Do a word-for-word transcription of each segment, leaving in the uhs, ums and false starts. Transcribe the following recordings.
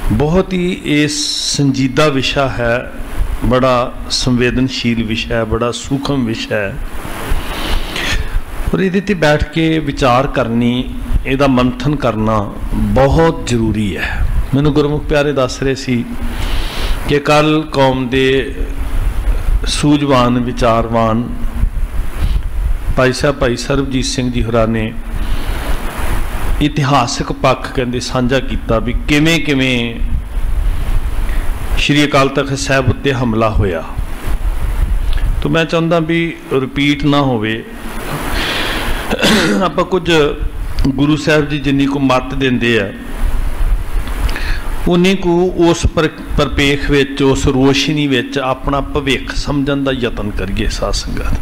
बहुत ही ये संजीदा विषय है, बड़ा संवेदनशील विषय है, बड़ा सूक्ष्म विषय है और ये बैठ के विचार करनी, ਇਹਦਾ मंथन करना बहुत जरूरी है। मैनू गुरमुख प्यारे दस रहे सी कि कल कौम दे सूझवान विचारवान भाई साहब भाई सरबजीत सिंह जी होरां ने इतिहासक पक्ष कहते साझा किया भी किवें किवें श्री अकाल तख्त साहिब उत्ते हमला होया। तो मैं चाहता भी रिपीट ना होवे, आपां कुछ गुरु साहब जी जिन्नी को मत देंदे आ उन्नी को उस पर परपेख विच उस रोशनी विच अपना भविख समझण दा यतन करिए। साध संगत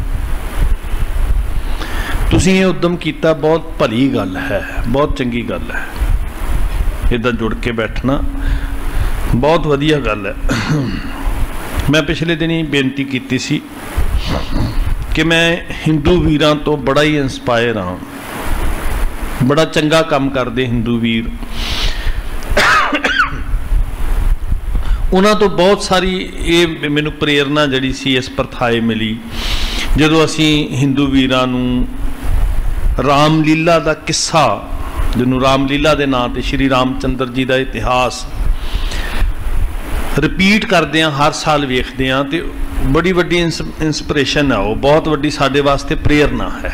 तुसीं ये उद्यम किया, बहुत भली गल है, बहुत चंगी गल है। इदां जुड़ के बैठना बहुत वधिया गल है। मैं पिछले दिन ही बेनती की सी कि मैं हिंदू वीरां तो बड़ा ही इंस्पायर हाँ, बड़ा चंगा काम करते हिंदू वीर, उन्हां तो बहुत सारी ये मैनू प्रेरणा जिहड़ी सी इस प्रथाए मिली जदों असीं हिंदू वीरां नूं रामलीला का किस्सा, जिन्होंने रामलीला के नाम से श्री रामचंद्र जी का इतिहास रिपीट करते हैं, हर साल वेखते हैं, तो बड़ी वड्डी इंस इंस्पिरेशन है, वो बहुत वड्डी साडे वास्ते प्रेरणा है।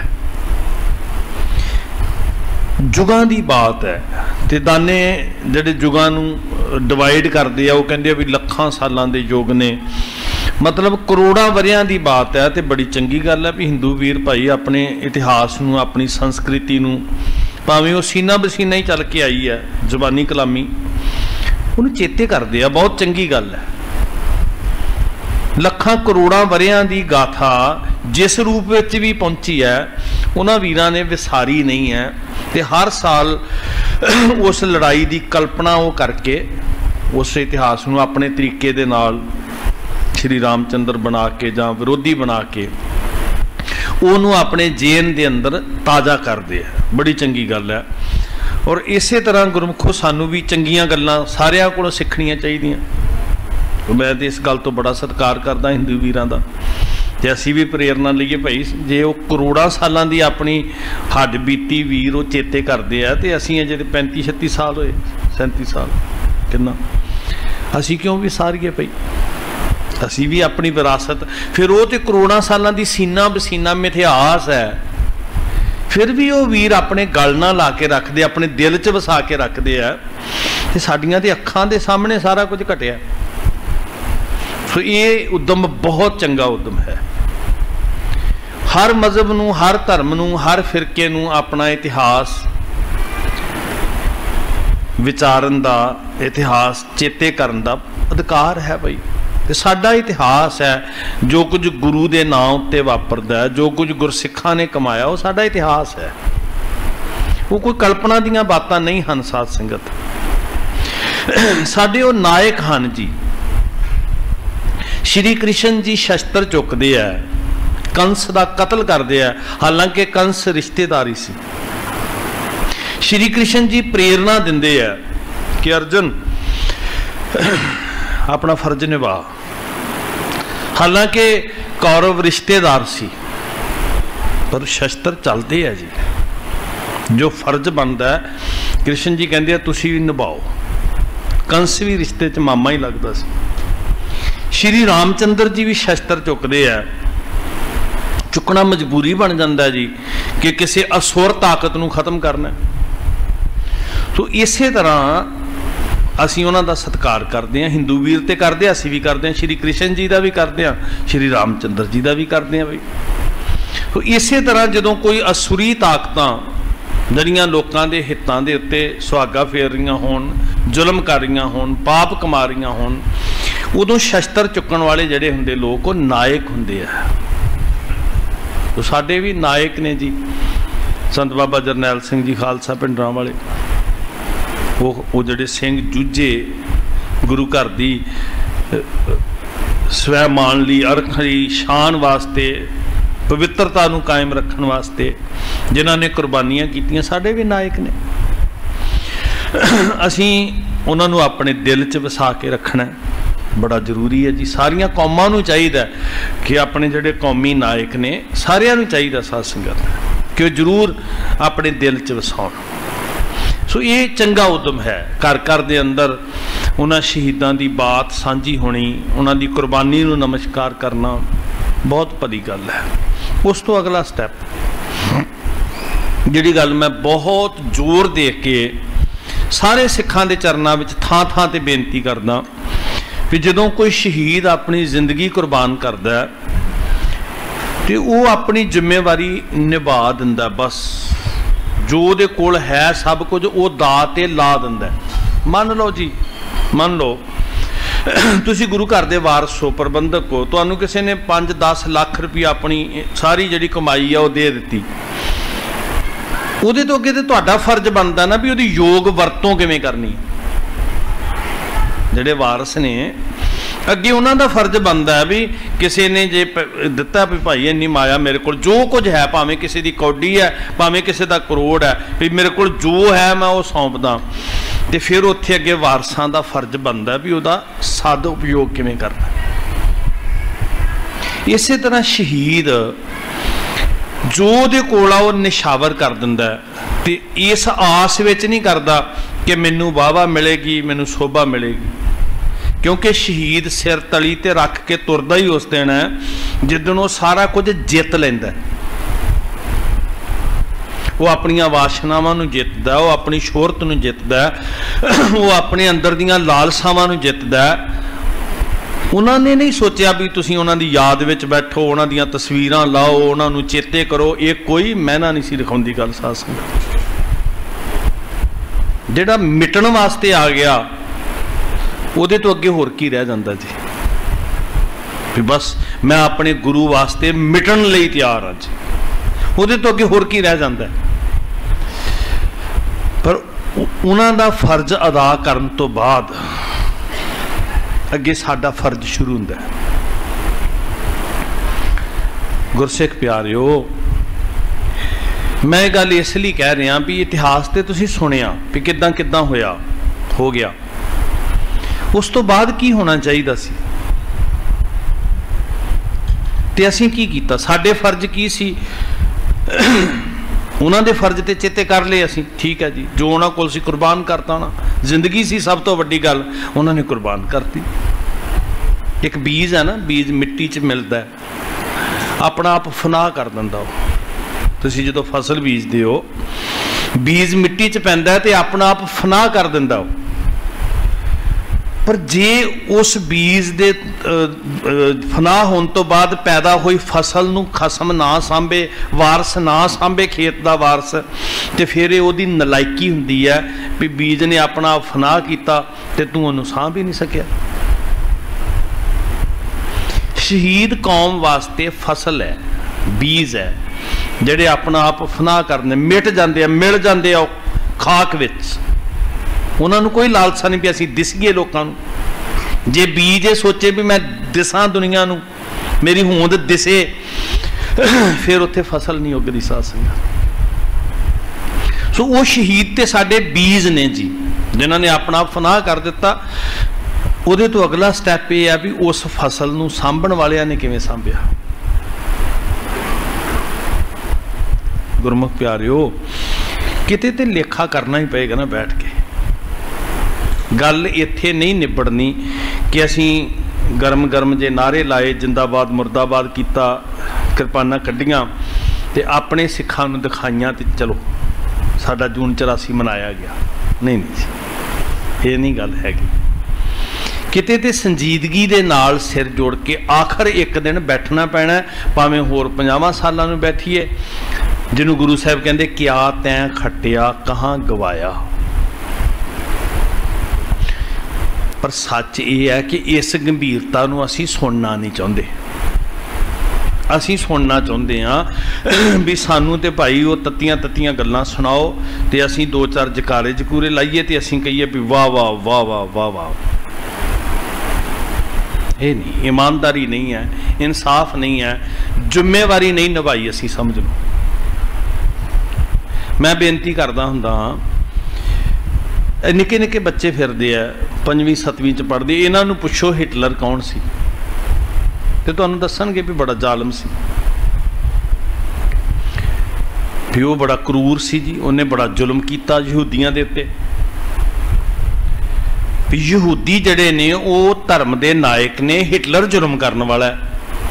जुगां की बात है तो दाने जिहड़े जुगां नूं डिवाइड करते हैं, वो कहते भी लखां सालां दे युग ने, मतलब करोड़ां वरियां की बात है। तो बड़ी चंगी गल है भी हिंदू वीर भाई अपने इतिहास नूं, अपनी संस्कृति नूं, भावें वो सीना बसीना ही चल के आई है, जबानी कलामी उन्हें चेते करते हैं, बहुत चंगी गल है। लखां करोड़ां वरियां की गाथा जिस रूप में भी पहुंची है, उन्हां वीरां ने विसारी नहीं है। तो हर साल उस लड़ाई की कल्पना वो करके उस इतिहास नूं अपने तरीके दे नाल श्री रामचंद्र बना के जां विरोधी बना के उन्होंने अपने जेन के अंदर ताज़ा करते हैं। बड़ी चंगी गल है। और इस तरह गुरमुखो सानू भी चंगियां गल्लां सारियां कोलों सिखणियां चाहीदियां। तो मैं तो इस गल तो बड़ा सत्कार करदा हिंदू वीरां दा, ते असीं भी प्रेरणा लईए भाई, जे वो करोड़ां सालां दी अपनी हड्ड बीती वीर वो चेते करते हैं, तो असीं अजे पैंती छत्ती साल होए, सैंती साल कितना असीं क्यों भी सारीए भाई, असी भी अपनी विरासत, फिर वो तो करोड़ां सालां दी सीना बसीना इतिहास है, फिर भी वो वीर अपने गल ना ला के रखते, अपने दिल च वसा के रखते हैं, तो साडियां ते अखां दे सामने सारा कुछ घटिया। तो ये उद्यम बहुत चंगा उद्यम है। हर मजहब नूं, हर धर्म नूं, हर फिरके नूं अपना इतिहास विचारन दा, इतिहास चेते करन दा अधिकार है भाई। तो साडा इतिहास है, जो कुछ गुरु के नाम उत्ते वापरदा है, जो कुछ गुरसिखां ने कमाया, वो साडा इतिहास है। वो कोई कल्पना दीयां बातां नहीं हन। साध संगत साडे वो नायक हन जी। श्री कृष्ण जी शस्त्र चुकते हैं, कंस का कतल करते हैं, हालांकि कंस रिश्तेदारी सी। श्री कृष्ण जी प्रेरणा दिंदे हैं कि अर्जुन अपना फर्ज निभा, हालांकि कौरव रिश्तेदार सी, पर शस्त्र चलते है जी। जो फर्ज बनता है कृष्ण जी कहते हैं तुसी भी निभाओ। कंस भी रिश्ते च मामा ही लगता सी। श्री रामचंद्र जी भी शस्त्र चुकते हैं, चुकना मजबूरी बन जाता है जी कि किसी असुर ताकत नूं खत्म करना। तो इस तरह असीं उन्हां दा सत्कार करते हैं, हिंदू वीर ते करते, असीं भी करते हैं, श्री कृष्ण जी का भी करते हैं, श्री रामचंद्र जी का भी करते हैं भाई। तो इस तरह जदों कोई असुरी ताकतां जड़ियां लोकां दे हितां दे उत्ते सुहागा फेर रहीआं होण, जुल्म कर रहीआं होण, पाप कमा रहीआं होण, उदों शस्त्र चुकण वाले जिहड़े हुंदे लोग वो नायक हुंदे आ। तो साडे भी नायक ने जी, संत बाबा जरनैल सिंह जी खालसा पिंडरां वाले, वो वो जिहड़े सिंह जूझे गुरु घर दी स्वैमान लई, अरख लई, शान वास्ते, पवित्रता नूं कायम रखण वास्ते जिन्हां ने कुर्बानियां कीतियां, साडे भी नायक ने। असीं ਉਹਨਾਂ ਨੂੰ ਆਪਣੇ ਦਿਲ 'ਚ ਵਸਾ ਕੇ ਰੱਖਣਾ बड़ा जरूरी है जी। सारिया कौमां नूं चाहिदा कि अपने जिहड़े कौमी नायक ने सारियां नूं चाहिदा साध संगत कि जरूर अपने दिल च वसाउण। सो ये चंगा उद्यम है। घर घर दे अंदर उन्हां शहीदां दी बात सांझी होनी, उन्हां दी कुर्बानी नूं नमस्कार करना बहुत बड़ी गल है। उस तो अगला स्टैप जिहड़ी गल मैं बहुत जोर दे के सारे सिखां दे चरनां विच थां थां ते बेनती करदा भी जदों कोई शहीद अपनी जिंदगी कुर्बान करता है तो वह अपनी जिम्मेवारी निभा दिंदा। बस जो उहदे कोल है सब कुछ वो दा ते ला दिंदा। मान लो जी, मान लो तुसी गुरु घर दे वारस हो, प्रबंधक हो, तुहानूं किसी ने पाँच दस लाख रुपया अपनी सारी जिहड़ी कमाई है वो दे दित्ती, उहदे तो अगे ते तुहाडा फर्ज बनदा ना भी उहदी योग वरतों किवें करनी। ਜਿਹੜੇ ਵਾਰਸ ਨੇ ਅੱਗੇ ਉਹਨਾਂ ਦਾ ਫਰਜ਼ ਬਣਦਾ ਹੈ ਵੀ ਕਿਸੇ ਨੇ ਜੇ ਦਿੱਤਾ ਵੀ ਭਾਈ ਇੰਨੀ ਮਾਇਆ ਮੇਰੇ ਕੋਲ ਜੋ ਕੁਝ ਹੈ, ਭਾਵੇਂ ਕਿਸੇ ਦੀ ਕੌਡੀ ਹੈ ਭਾਵੇਂ ਕਿਸੇ ਦਾ ਕਰੋੜ ਹੈ, ਵੀ ਮੇਰੇ ਕੋਲ ਜੋ ਹੈ ਮੈਂ ਉਹ ਸੌਂਪਦਾ। ਤੇ ਫਿਰ ਉੱਥੇ ਅੱਗੇ ਵਾਰਸਾਂ ਦਾ ਫਰਜ਼ ਬਣਦਾ ਵੀ ਉਹਦਾ ਸਦ ਉਪਯੋਗ ਕਿਵੇਂ ਕਰਨਾ। ਇਸੇ ਤਰ੍ਹਾਂ ਸ਼ਹੀਦ ਜੋ ਉਹਦੇ ਕੋਲ ਆ ਉਹ ਨਿਸ਼ਾਵਰ ਕਰ ਦਿੰਦਾ ਤੇ ਇਸ ਆਸ ਵਿੱਚ ਨਹੀਂ ਕਰਦਾ कि मैनू वाहवा मिलेगी, मैनू शोभा मिलेगी, क्योंकि शहीद सिर तली ते रख के तुरदा ही उस दिन है जिदन वो सारा कुछ जित लैंदा। वो अपनियां वासनावां नूं जितदा, वो अपनी शोहरत नूं जितदा, वो अपने अंदर दियां लालसावां नूं जितदा। उन्होंने नहीं सोचा भी तुसीं उन्हां दी याद विच बैठो, उन्हां दियां तस्वीरां लाओ, उन्हां नूं चेते करो। ये कोई मैना नहीं सी दिखाउंदी गल साध संगत। जिहड़ा मिटण वास्ते आ गया उहदे तो अगे होर की रह जांदा जी। भी बस मैं अपने गुरु वास्ते मिटण लई तैयार हाँ जी, उहदे तो अगे होर की रह जांदा। पर उन्हां दा फर्ज अदा करन तो बाद अगे साडा फर्ज शुरू हुंदा है। गुरसिख प्यारिओ, मैं गल इसलिए कह रहा भी इतिहास तो तुसीं सुनिया भी किदां किदां होया हो गया, उस तो बाद की होना चाहिए सी ते असीं की कीता, साडे फर्ज की सी। उन्हां दे फर्ज ते चेते कर लए असीं, ठीक है जी, जो उन्हां कोल सी कुर्बान करता ना, जिंदगी सी सब तो वड्डी गल उन्हां ने कुर्बान करती। एक बीज है ना, बीज मिट्टी च मिलता है, अपना आप फनाह कर दिंदा। तुसीं जदों फसल बीजदे हो, बीज मिट्टी च पैंदा है ते अपना आप फनाह कर दिंदा। पर जे उस बीज दे फनाह होने तो बाद पैदा हुई फसल नूं खसम ना सांभे, वारस ना सांभे, खेत दा वारस, ते फिर उहदी नलायकी हुंदी है भी बीज ने अपना फनाह कीता ते तूं उहनूं सांभ ही नहीं सकिया। शहीद कौम वास्ते फसल है, बीज है, ਜਿਹੜੇ अपना आप फनाह करने मिट जाते, मिल जाते आ खाक विच। उन्होंने कोई लालसा नहीं भी असीं दिसीए लोकां नूं। जे बीज ये सोचे भी मैं दिसां दुनिया नूं, मेरी होंद दिसे, फिर उत्थे फसल नहीं उगदी साध संगत। सो वो शहीद ते साडे बीज ने जी, जिन्हां ने अपना आप फनाह कर दिता। उहदे तो अगला स्टैप ये है भी उस फसल नूं सांभण वालियां ने किवें सांभिया। गुरमुख प्यारिओ, किते ते लेखा करना ही पेगा ना बैठ के। गल इत्थे नहीं निबड़नी कि असीं गरम गरम जे नारे लाए, जिंदाबाद मुर्दाबाद किया, किरपाना कड्डियां ते अपने सिखां नूं दिखाइयां ते चलो साडा जून चौरासी मनाया गया। नहीं नहीं जी, ये नहीं गल हैगी। किते ते संजीदगी दे नाल सिर जोड़ के आखिर एक दिन बैठना पैना, भावें होर पचास सालां नूं बैठीए। जिन्हों गुरु साहब कहते क्या तैं खटिया कहाँ गवाया। पर सच ये है कि इस गंभीरता नूं असीं सुनना नहीं चाहते। असीं सुनना चाहते हाँ भी सानू तो भाई वो तत्तियां तत्तियां गल्लां सुनाओ तो असीं दो चार जकारे जकूरे लाइए तो असीं कहिए भी वाह वाह वाह वाह वाह वाह। ये नहीं, ईमानदारी नहीं है, इंसाफ नहीं है, जिम्मेवारी नहीं निभाई असीं समझ लो। मैं बेनती करता हुंदा निके निके बच्चे फिरदे आ पंजवीं सतवीं च पढ़दे, इन्हां नूं पुछो हिटलर कौन सी ते तुहानूं दस्सणगे भी बड़ा जालम सी, भी वो बड़ा क्रूर सी जी, उन्हें बड़ा जुल्म किया यहूदियों के उत्ते। यहूदी जड़े ने वो धर्म के नायक ने, हिटलर जुल्म करने वाला है।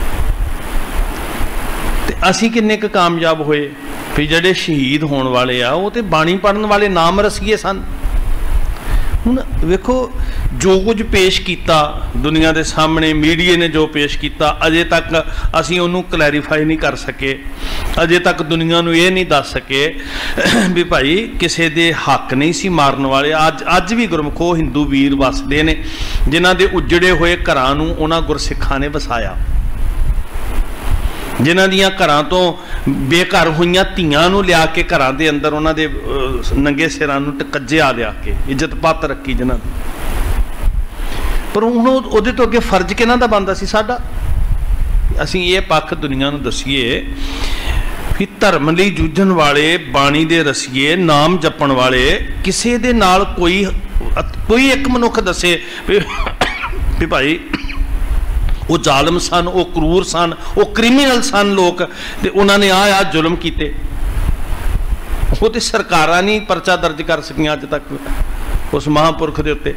ते असीं किन्ने क कामयाब होए भी जड़े शहीद होने वाले आ वो तो बाणी पढ़न वाले नाम रसीए सन। हुण वेखो जो कुछ पेश किया दुनिया के सामने, मीडिया ने जो पेश किया, अजे तक असीं उहनूं क्लैरीफाई नहीं कर सके, अजे तक दुनिया नूं ये नहीं दस सके भी भाई किसी दे हक नहीं सी मारन वाले। अज अज भी गुरमुखो हिंदू वीर वसदे ने जिन्हां दे उजड़े होए घरां नूं उन्हां गुरसिखां ने वसाया, जिन्हां दियां घरां तो बेघर होईयां धीआं नूं लिया के घरां दे अंदर उन्हां दे नंगे सिरां नूं टकज्जिया लिया के इज्जत पत्त रखी जिन्हां दी। पर हुण उहदे तो अगे फर्ज किहनां दा बनदा सी साडा, असीं ये पक्ष दुनिया नूं दसीए कि धर्म लई जूझण वाले, बाणी दे रसीए, नाम जपण वाले, किसी दे नाल कोई कोई एक मनुख दसे भी भाई वो जालम सन, वो क्रूर सन, वो क्रिमिनल सन लोग, ते उन्होंने आ आ जुल्म किए, वो तो सरकारां नहीं परचा दर्ज कर सकियां अज तक उस महापुरख के उत्ते।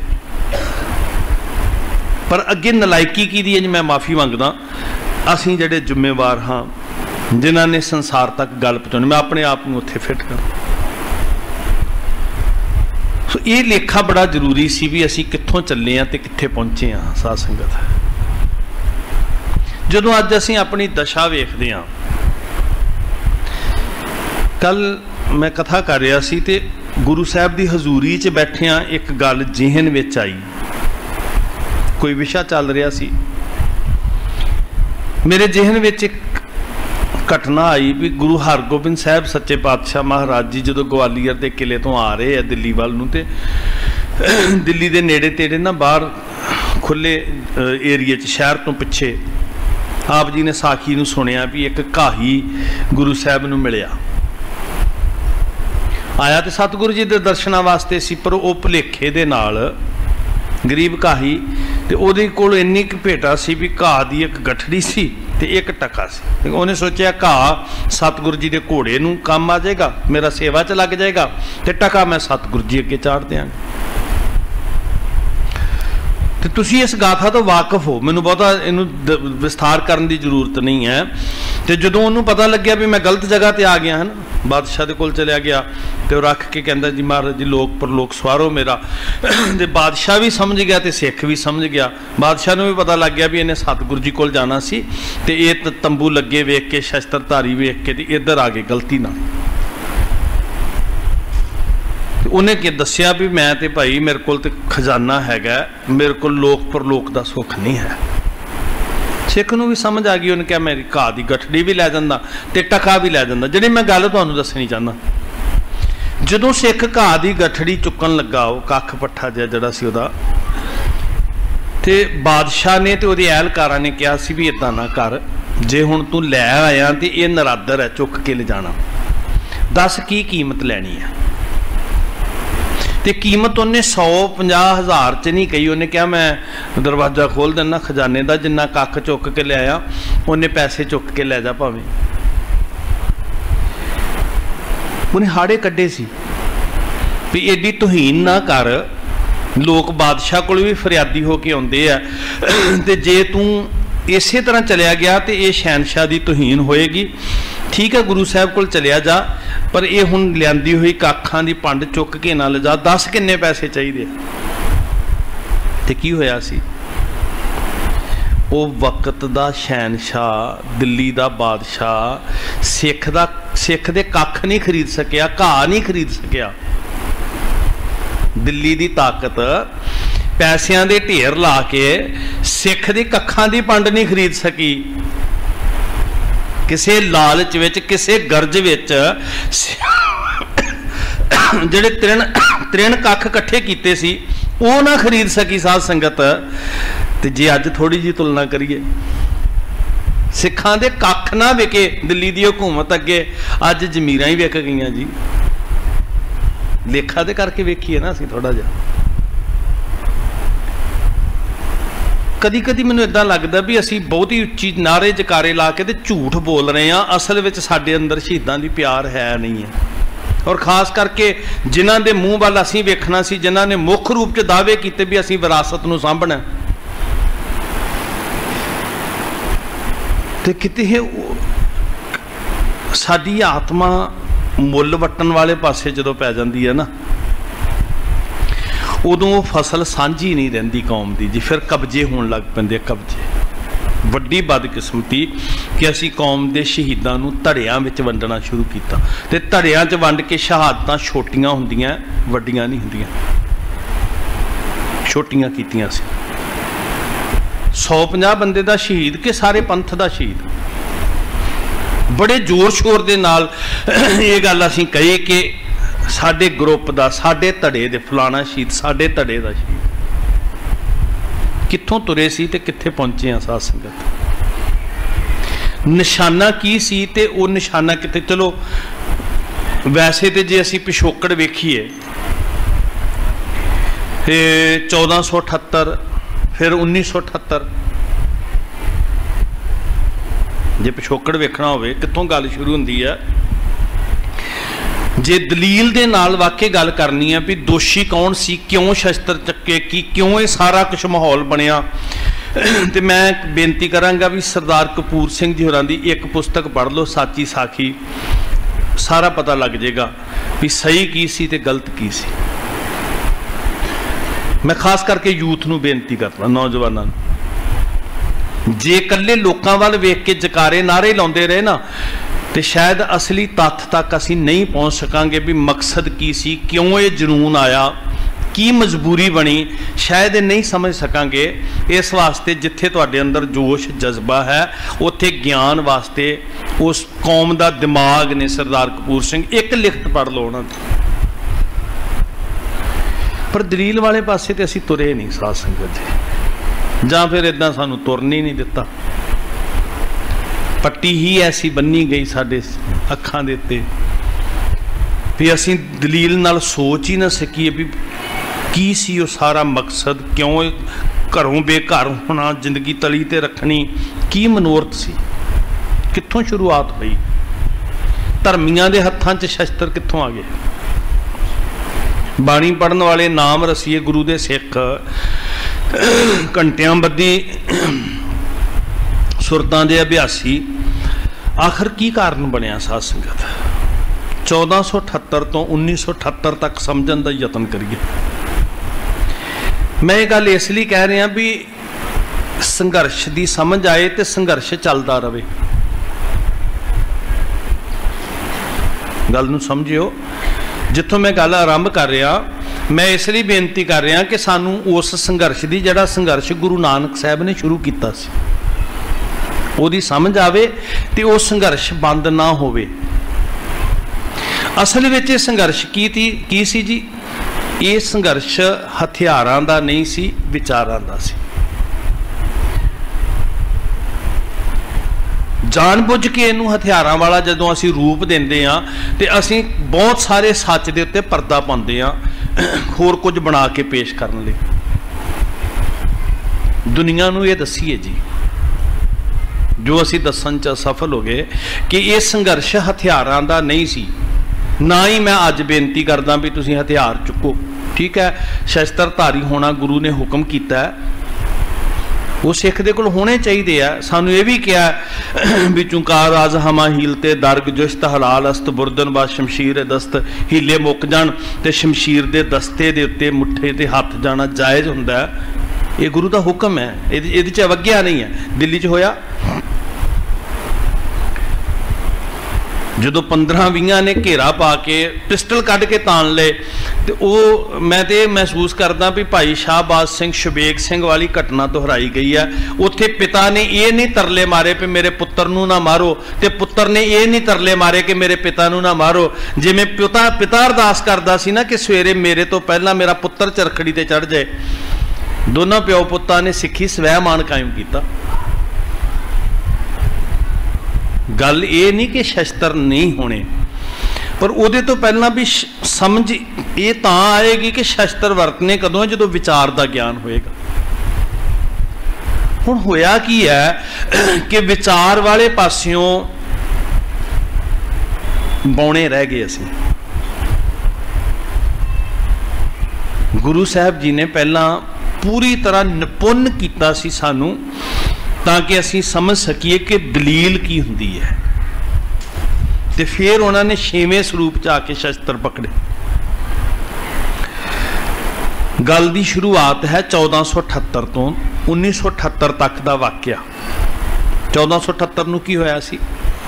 पर अगे नलायकी की दी है जी, मैं माफ़ी मंगदा, असीं जिहड़े जिम्मेवार हाँ जिन्हां ने संसार तक गल पहुँचाउणी, मैं अपने आप को उत्थे फिट कर। सो ये लेखा बड़ा जरूरी सी भी असीं कित्थों चले हैं ते कित्थे पहुँचे हाँ। साध संगत जदों अज असीं अपनी दशा वेखदे हां, कल मैं कथा कर रहा सी ते गुरु साहब की हजूरी च बैठिया एक गल जेहन विच आई, कोई विशा चल रहा सी, मेरे जेहन विच एक घटना आई भी गुरु हरगोबिंद साहब सच्चे पातशाह महाराज जी जो ग्वालियर के किले तो आ रहे हैं दिल्ली वाल नूं, ते दिल्ली के नेड़े तेड़े ना बाहर खुले एरिए च शहर तो पिछे आप जी ने साखी नूं सुनिया भी एक घाही गुरु साहब नूं मिलिया, आया तो सतगुरु जी के दर्शनां वास्ते सी, पर वो भुलेखे दे नाल गरीब घाही ते उहदे कोल इन्नी क भेटा सी भी घाह दी एक गठड़ी सी ते एक टका सी। उन्हें सोचा घाह सतगुरु जी के घोड़े नूं काम आ जाएगा, मेरा सेवा च लग जाएगा, ते टका मैं सतगुरु जी अगे चाढ़ दियां। तो तुसी इस गाथा तो वाकफ हो, मैनूं बहुता इनू विस्तार करने की जरूरत नहीं है। तो जदों उन्होंने पता लग्या भी मैं गलत जगह पर आ गया है ना, बादशाह के कोल चलिया गया तो रख के कहता जी महाराज जी लोक पर लोक सवारो मेरा, तो बादशाह भी समझ गया तो सिख भी समझ गया, बादशाह नूं भी पता लग गया भी इन्हें सतगुरु जी कोल जाना सी, तो ये तंबू लगे वेख के शस्त्रधारी वेख के इधर आ गए गलती ना। उन्हें कि दसिया भी मैं तो भाई मेरे को तो खजाना हैगा, मेरे को लोक पर लोक का सुख नहीं है। सिख नूं भी समझ आ गई, उन्हें क्या मेरी घाह की गठड़ी भी लै जांदा ते टका भी लै जांदा। जिहड़ी मैं गल तुहानूं दसणी चाहना, जदों सिख घाह की गठड़ी चुकन लगा वो कख पट्ठा जिहा जिहड़ा सी उहदा, ते बादशाह ने ते उहदे एहलकारां ने कहा सी भी इदां ना कर, जे हुण तूं लै आया तो ये नरादर है चुक के ले जाना, दस की कीमत लैनी है। तो कीमत उन्हें सौ पंजाह हज़ार च नहीं कही, उन्हें क्या मैं दरवाजा खोल देना खजाने का, जिन्ना कख चुक के लिया उन्हें पैसे चुक के लै जा भावें। उन्हें हाड़े कड्डे सी भी एडी तुहीन ना कर, लोग बादशाह को भी फरियादी होके आते हैं, तो जे तू इस तरह चलिया गया तो यह शहनशाह की तुहीन होएगी। ठीक है गुरु साहब को चलिया जा, पर यह हुण लियांदी हुई काखां दी पंड चुक के ना ले जा, दस किन्ने पैसे चाहिए। तो की होया सी, वो वक्त दा शहनशाह दिल्ली दा बादशाह सिख दा सिख दे कख नहीं खरीद सकिया, घाह नहीं खरीद सकिया। दिल्ली दी ताकत पैसियां दे ढेर ला के सिख दी कखां दी पंड नहीं खरीद सकी। किसे लालच विच किसे गर्ज विच जिहड़े त्रिण त्रिण कख इकट्ठे कीते सी वो ना खरीद सकी साध संगत। ते जे अज थोड़ी जी तुलना करिए, सिखां दे कख ना विके, दिल्ली दी हुकूमत अगे अज जमीरां ही विक गईयां जी। तो जिहड़े सिख दा कख इकट्ठा कीता सी वो ना खरीद सकी साध संगत। जे अज थोड़ी जी तुलना करिए, सिखां दे कख ना विके, दिल्ली दी हुकूमत अगे अज जमीरां ही विक गईयां जी। सिखां दे कख ना विके, अज जमीरां ही विक गईयां जी। लेखा दे करके वेखीए ना असीं थोड़ा जिहा। कदी कदी मैनूं इदां लगदा भी असीं बहुती उच्ची नारे जकारे ला के ते झूठ बोल रहे हैं, असल विच साडे अंदर शहीदां दी प्यार है नहीं है। और खास करके जिन्हां दे मूँह वल असीं वेखना सी, जिन्हां ने मुख रूप च दावे कीते भी असीं विरासत नूं सांभणा, ते किते साडी आत्मा मुੱਲ वट्टण वाले पासे जदों पै जांदी है ना, उदों वो फसल सांझी नहीं रहिंदी कौम दी जी, फिर कब्जे होण लग पैंदे। कब्जे वड्डी बदकिस्मती कि असीं कौम दे शहीदां नूं धड़ियां विच वंडना शुरू कीता, ते धड़ियां च वंड के शहादतां छोटियां हुंदियां, वड्डियां नहीं हुंदियां, छोटियां कीतियां सी। सौ पचास बंदे दा शहीद के सारे पंथ दा शहीद। बड़े जोर शोर दे नाल ये गल असीं कही कि साडे ग्रुप दा, साडे धड़े दे फलाना शहीद, साडे धड़े दा शहीद। कित्थों तुरे सी ते कित्थे पहुंचे आ साध संगत? निशाना की सी ते वो निशाना कित्थे? चलो वैसे तो जे असीं पिछोकड़ वेखीए ते चौदह सौ अठहत्तर, फिर उन्नीस सौ अठहत्तर, जे पिछोकड़ वेखना होवे कित्थों गल शुरू हुंदी है। जे दलील दे नाल वाकई गल करनी है भी दोषी कौन सी, क्यों शस्त्र चक्के, की क्यों ये सारा कुछ माहौल बनया, तो मैं बेनती करांगा भी सरदार कपूर सिंह जी होरां दी एक पुस्तक पढ़ लो, साची साखी, सारा पता लग जाएगा भी सही की सी ते गलत की सी। मैं खास करके यूथ नूं बेनती करदा, नौजवानों, जे कल्ले लोकां वाल वेख के जकारे नारे लाउंदे रहे ना, तो शायद असली तत्थ तक असी नहीं पहुँच सकांगे भी मकसद की सी, क्यों ये जनून आया, की मजबूरी बनी, शायद नहीं समझ सकांगे। इस वास्ते जिथे तुहाडे अंदर जोश जज्बा है, उत्थे ज्ञान वास्ते उस कौम का दिमाग ने सरदार कपूर सिंह, एक लिखत पढ़ लो उन्हां दी। पर दलील वाले पासे तो असी तुरे नहीं साध संगत जी, जां फिर इदां सानूं तुरन ही नहीं दिता। पट्टी ही ऐसी बन्नी गई साडे अखां दे उत्ते भी असी दलील नाल सोच ही ना सकीए भी की सी वो सारा मकसद, क्यों घरों बेघर होना, जिंदगी तली ते रखनी, की मनोरथ सी, कित्थों शुरुआत हुई, धर्मियां दे हत्थां च शस्त्र कित्थों आ गए। बाणी पढ़न वाले, नाम रसीए गुरु दे सिख, घंटियां बद्धी सुरतां दे अभ्यासी, आखिर की कारण बनया साध संगत? चौदह सौ अठहत्तर तो उन्नीस सौ अठहत्तर तक समझण दा यतन करिए। मैं ये गल इसलिए कह रहा भी संघर्ष की समझ आए तो संघर्ष चलता रहे। गल नूं समझियो, जिथों मैं गल आरंभ कर रहा, मैं इसलिए बेनती कर रहा कि सानू उस संघर्ष की, जिहड़ा संघर्ष गुरु नानक साहब ने शुरू किया सी, ਉਹਦੀ समझ आवे ते वो संघर्ष बंद ना होवे। असल विच ये संघर्ष की थी की सी जी? ये संघर्ष हथियारां दा नहीं सी, विचारां दा सी। जानबुझ के इनू हथियारां वाला जदों असी रूप देंदे आ ते असी बहुत सारे सच दे उत्ते पर्दा पाउंदे आ, होर कुछ बना के पेश करन लई। दुनिया नूं ये दसीए जी, जो असी दसन च सफल हो गए कि यह संघर्ष हथियारां दा नहीं सी। ना ही मैं अज बेनती करदा भी तुसीं हथियार चुको, ठीक है, शस्त्रधारी होना गुरु ने हुक्म किया है, वो सिख दे कोल होने चाहिए आ। सानू ये भी कहा भी चुंकार आज हमा हीलते दर्ग जुश्त हलाल अस्त बुरदन बाद शमशीर दस्त, हीले मुक जान ते शमशीर दे दस्ते दे उत्ते मुठे ते हथ जाना जायज़ हुंदा है। ये गुरु का हुक्म है, इहदे च अवग्या नहीं है। दिल्ली च होया जो पंद्रह बीह ने घेरा पा के पिस्टल कढ़ के तान ले, तो वो मैं तो महसूस करदा भी भाई शाहबाज सिंह शबेग सिंह वाली घटना दोहराई गई है। उत्थे पिता ने ये नहीं तरले मारे कि मेरे पुत्र नूं ना मारो, तो पुत्र ने ये नहीं तरले मारे कि मेरे पिता नूं ना मारो। जिवें पिता पिता अरदास करदा सी ना कि सवेरे मेरे तो पहला मेरा पुत्र चरखड़ी ते चढ़ जाए, दोनों प्यो पुत्तां ने सिੱਖੀ स्वैमान कायम किया। गल ये नहीं कि शस्त्र नहीं होने, पर उहदे तो पहला भी समझ ये तां आएगी कि शस्त्र वरतने कदों है, जदों विचार का ज्ञान होएगा। हुण होया की है कि विचार वाले पासियों बौने रह गए असीं। गुरु साहब जी ने पहला पूरी तरह निपुण किया सी सानू, ताकि असीं समझ सकीए कि दलील की हुंदी है। ते फिर उन्होंने छेवें स्वरूप च आके शस्त्र पकड़े। गल की शुरुआत है चौदह सौ अठहत्तर तो उन्नीस सौ अठहत्तर तक का वाकया। चौदह सौ अठहत्तर नूं की होया सी?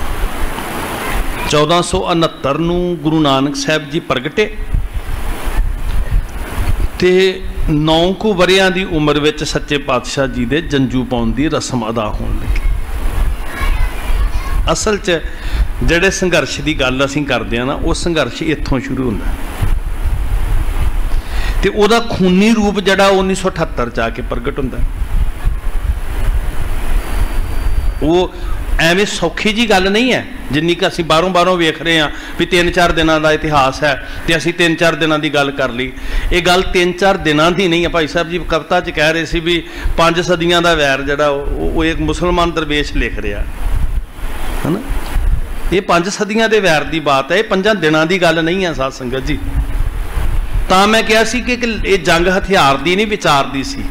चौदह सौ उनहत्तर नूं गुरु नानक साहब जी प्रगटे ते नौ कु वरियां की उम्र विच सच्चे पातशाह जी दे जंजू पाउण की रस्म अदा होण लगी। असल च जिहड़े संघर्ष की गल असीं करदे हां ना, वो संघर्ष इत्थों शुरू हुंदा ते उहदा खूनी रूप जिहड़ा उन्नीस सौ अठहत्तर च आके प्रगट हुंदा। वो एवें सौखी जी गल नहीं है जिन्नी कि असीं बाहरों बाहरों वेख रहे हैं भी तीन चार दिनों का इतिहास है तो असीं तीन चार दिनों की गल कर ली। ये गल तीन चार दिनों की नहीं है। भाई साहब जी कविता च कह रहे सी भी पांच सदियां का वैर जिहड़ा वो एक मुसलमान दरवेश लिख रहा है ना। ये पांच सदियां के वैर की बात है, ये पांच दिनों की गल नहीं है साध संगत जी। तां मैं कहा सी कि ये जंग हथियार की नहीं विचार की सी।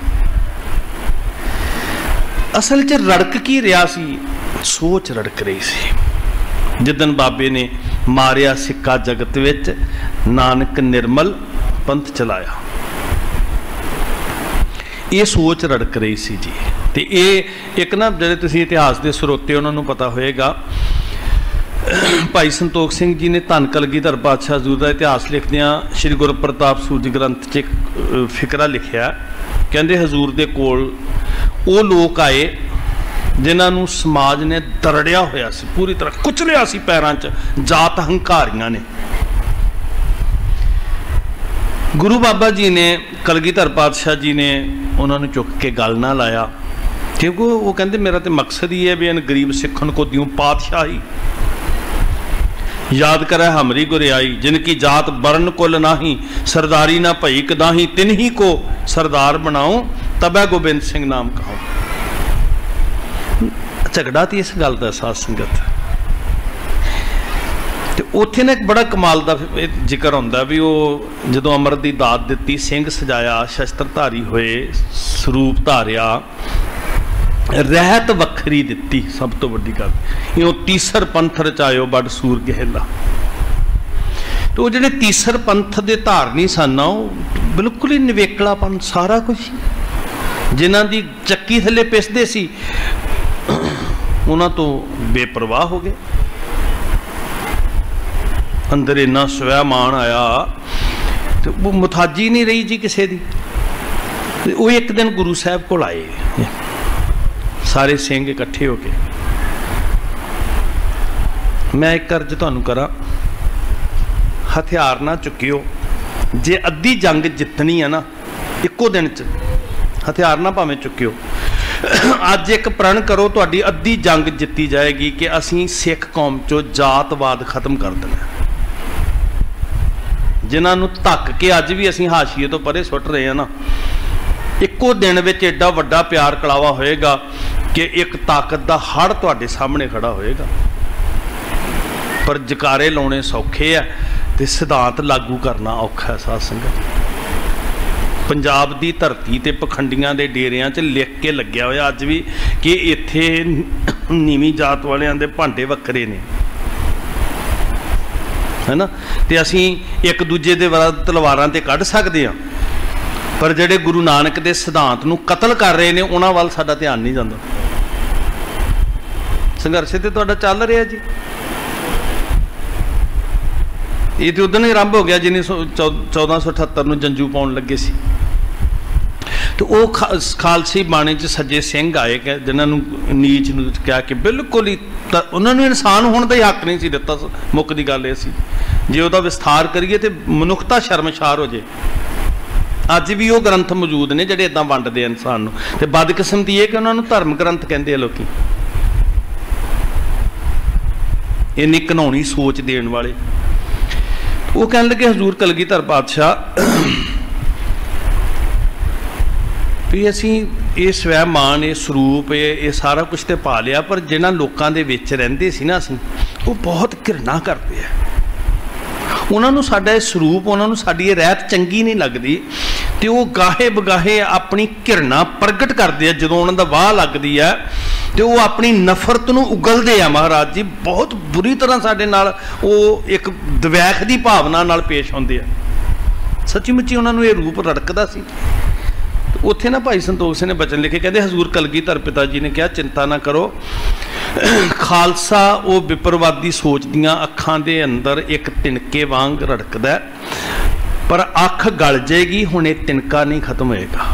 असल च रड़क की रहा सी, सोच रड़क रही सी। जिदन बाबे ने मारिया सिक्का जगत विच नानक निर्मल पंथ चलाया, ये सोच रड़क रही सी जी। तो ये एक ना जिहड़े तुसीं इतिहास के स्रोते उन्होंने पता होएगा, भाई संतोख सिंह जी ने धन कलगीधर पातशाह हजूर का इतिहास लिखदियां श्री गुरु प्रताप सूरज ग्रंथ च एक फिकरा लिखिया। कहंदे हजूर दे कोल वो लोग आए जिन्होंने समाज ने दरड़िया होया सी, पूरी तरह कुचलिया सी पैरों च जात हंकारियां ने। गुरु बाबा जी ने कलगीधर पातशाह जी ने उन्होंने चुक के गल ना लाया, क्योंकि वो कहते मेरा तो मकसद ही है भी इन गरीब सिखन को द्यूं पातशाही। याद करे हमरी गुरियाई जिनकी जात बरन कुल नाही, सरदारी ना भई कदाही, तिन्ही को सरदार बनाऊं तबै गोबिंद सिंह नाम कहूं। झगड़ा तो इस गल का साध संगत। तो उत्थे ना एक बड़ा कमाल का जिक्र होंदा भी वो जदों अमृत की दात दिती, सिंह सजाया, शस्त्रधारी होए, स्वरूप धारिया, रहत वखरी दिती। सब तो वड्डी गल इहो तीसर पंथ रचायो बड़ सूर गहला। तो वो जिहड़े तीसर पंथ दे धारनी सन बिल्कुल ही निवेकलापन सारा कुछ, जिन्हां दी चक्की थले पिसदे सी उन्हां तो बेपरवाह हो गए। अंदर इन्ना स्वैमान आया तो वो मुथाजी नहीं रही जी किसी दी। वो एक दिन गुरु साहब को आए सारे सिंह इकट्ठे होके। मैं एक अर्ज तुहानू करा, हथियार ना चुकियो। जे अद्धी जंग जितनी है ना इक्को दिन च, हथियार ना भावें चुकियो। अज एक प्रण करो, तुहाडी अद्धी जंग जित्ती जाएगी कि असीं सिख कौम चो जातवाद खत्म कर देना। जिन्होंने धक के अज भी असीं हाशिए तो परे सुट रहे हैं ना, इक्को दिन में एडा वड्डा प्यार कलावा होएगा कि एक ताकत का हड़ तुहाडे सामने खड़ा होएगा। पर जकारे लाने सौखे है तो सिद्धांत लागू करना औखा है। साध संगत पंजाब की धरती ते पखंडियां दे डेरियां च लिख के लग्या होया अज भी कि इत्थे नीवीं जात वालियां दे भांडे वक्रे ने, है ना। ते असीं एक दूजे दे विरुद्ध तलवारां ते कढ सकदे हां, पर जिहड़े गुरु नानक दे सिद्धांत नूं कतल कर रहे ने उन्हां वल साडा ध्यान नहीं जांदा। संघर्ष ते तुहाडा चल रिहा जी। ये तो उदन ही आरंभ हो गया जिन्हें चौदह सौ अठहत्तर में जंजू पाउण लगे सी। तो वो खा खालसी बाणे च सज्जे सिंह आए जिन्होंने नीच नीच कह के बिल्कुल ही उन्होंने इंसान होने का ही हक नहीं सी दिता। मुक दी गल ये सी जे उसका विस्तार करिए तो मनुखता शर्मशार हो जाए। अज भी वो ग्रंथ मौजूद ने जिहड़े इदां वंडदे इंसान नूं। ते बदकिस्मती है कि उन्होंने धर्म ग्रंथ कहते हैं लोग, इन्नी घिनौनी सोच देण वाले। वो कहने लगे हजूर कलगीधर पातशाह भी असी ये स्वैमान ये स्वरूप ये सारा कुछ तो पा लिया, पर जिन्होंने लोगों के विच रहिंदे सी ना असीं वो बहुत घृणा करते हैं। उन्होंने साडा ये स्वरूप उन्होंने साडी ये रहत चंगी नहीं लगती, तो वो गाहे बगाहे अपनी घृणा प्रगट करते हैं। जो उन्होंने वाह लगती है तो वो अपनी नफरत नूं उगलते हैं। महाराज जी बहुत बुरी तरह साडे नाल वो एक द्वैख की भावना नाल पेश होंदे हैं। सच्ची मुच्ची उन्होंने ये रूप रड़कदा सी। उत्थे ना भाई संतोख सिंह ने बचन लिखे, कहते हजूर कलगीधर पिता जी ने कहा चिंता ना करो, खालसा वो विपरवादी सोच दियां अखां दे अंदर एक तिनके वांग रड़कदा है, पर अख गल जाएगी, हुण ये तिनका नहीं खत्म होएगा।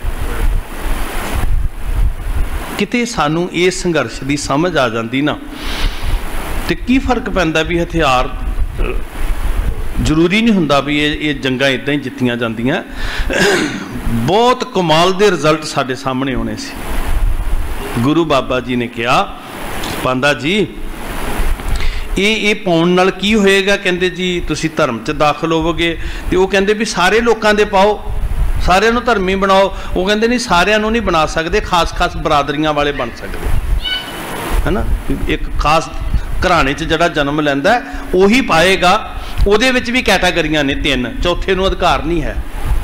किते सानू ये संघर्ष की समझ आ जाती ना, तो की फर्क पैंदा भी हथियार जरूरी नहीं हुंदा भी ये ये जंगां इदां ही जित्तियां जांदियां। बहुत कमाल दे रिजल्ट साडे सामने आने से। गुरु बाबा जी ने कहा पांदा जी ये ये पाउण नाल की होएगा, कहंदे जी तुसी धर्म च दाखल होवोगे, तो वो कहंदे भी सारे लोकां दे पाओ, सारिਆਂ ਨੂੰ धर्मी बनाओ। वो कहते नहीं सारिਆਂ ਨੂੰ नहीं बना सकते, खास खास बरादरियां वाले बन सकते है ना। एक खास घराने च जिहड़ा जन्म लैंदा उही पाएगा, ਉਹਦੇ ਵਿੱਚ भी कैटागरियां ने तीन, चौथे ਨੂੰ अधिकार नहीं है।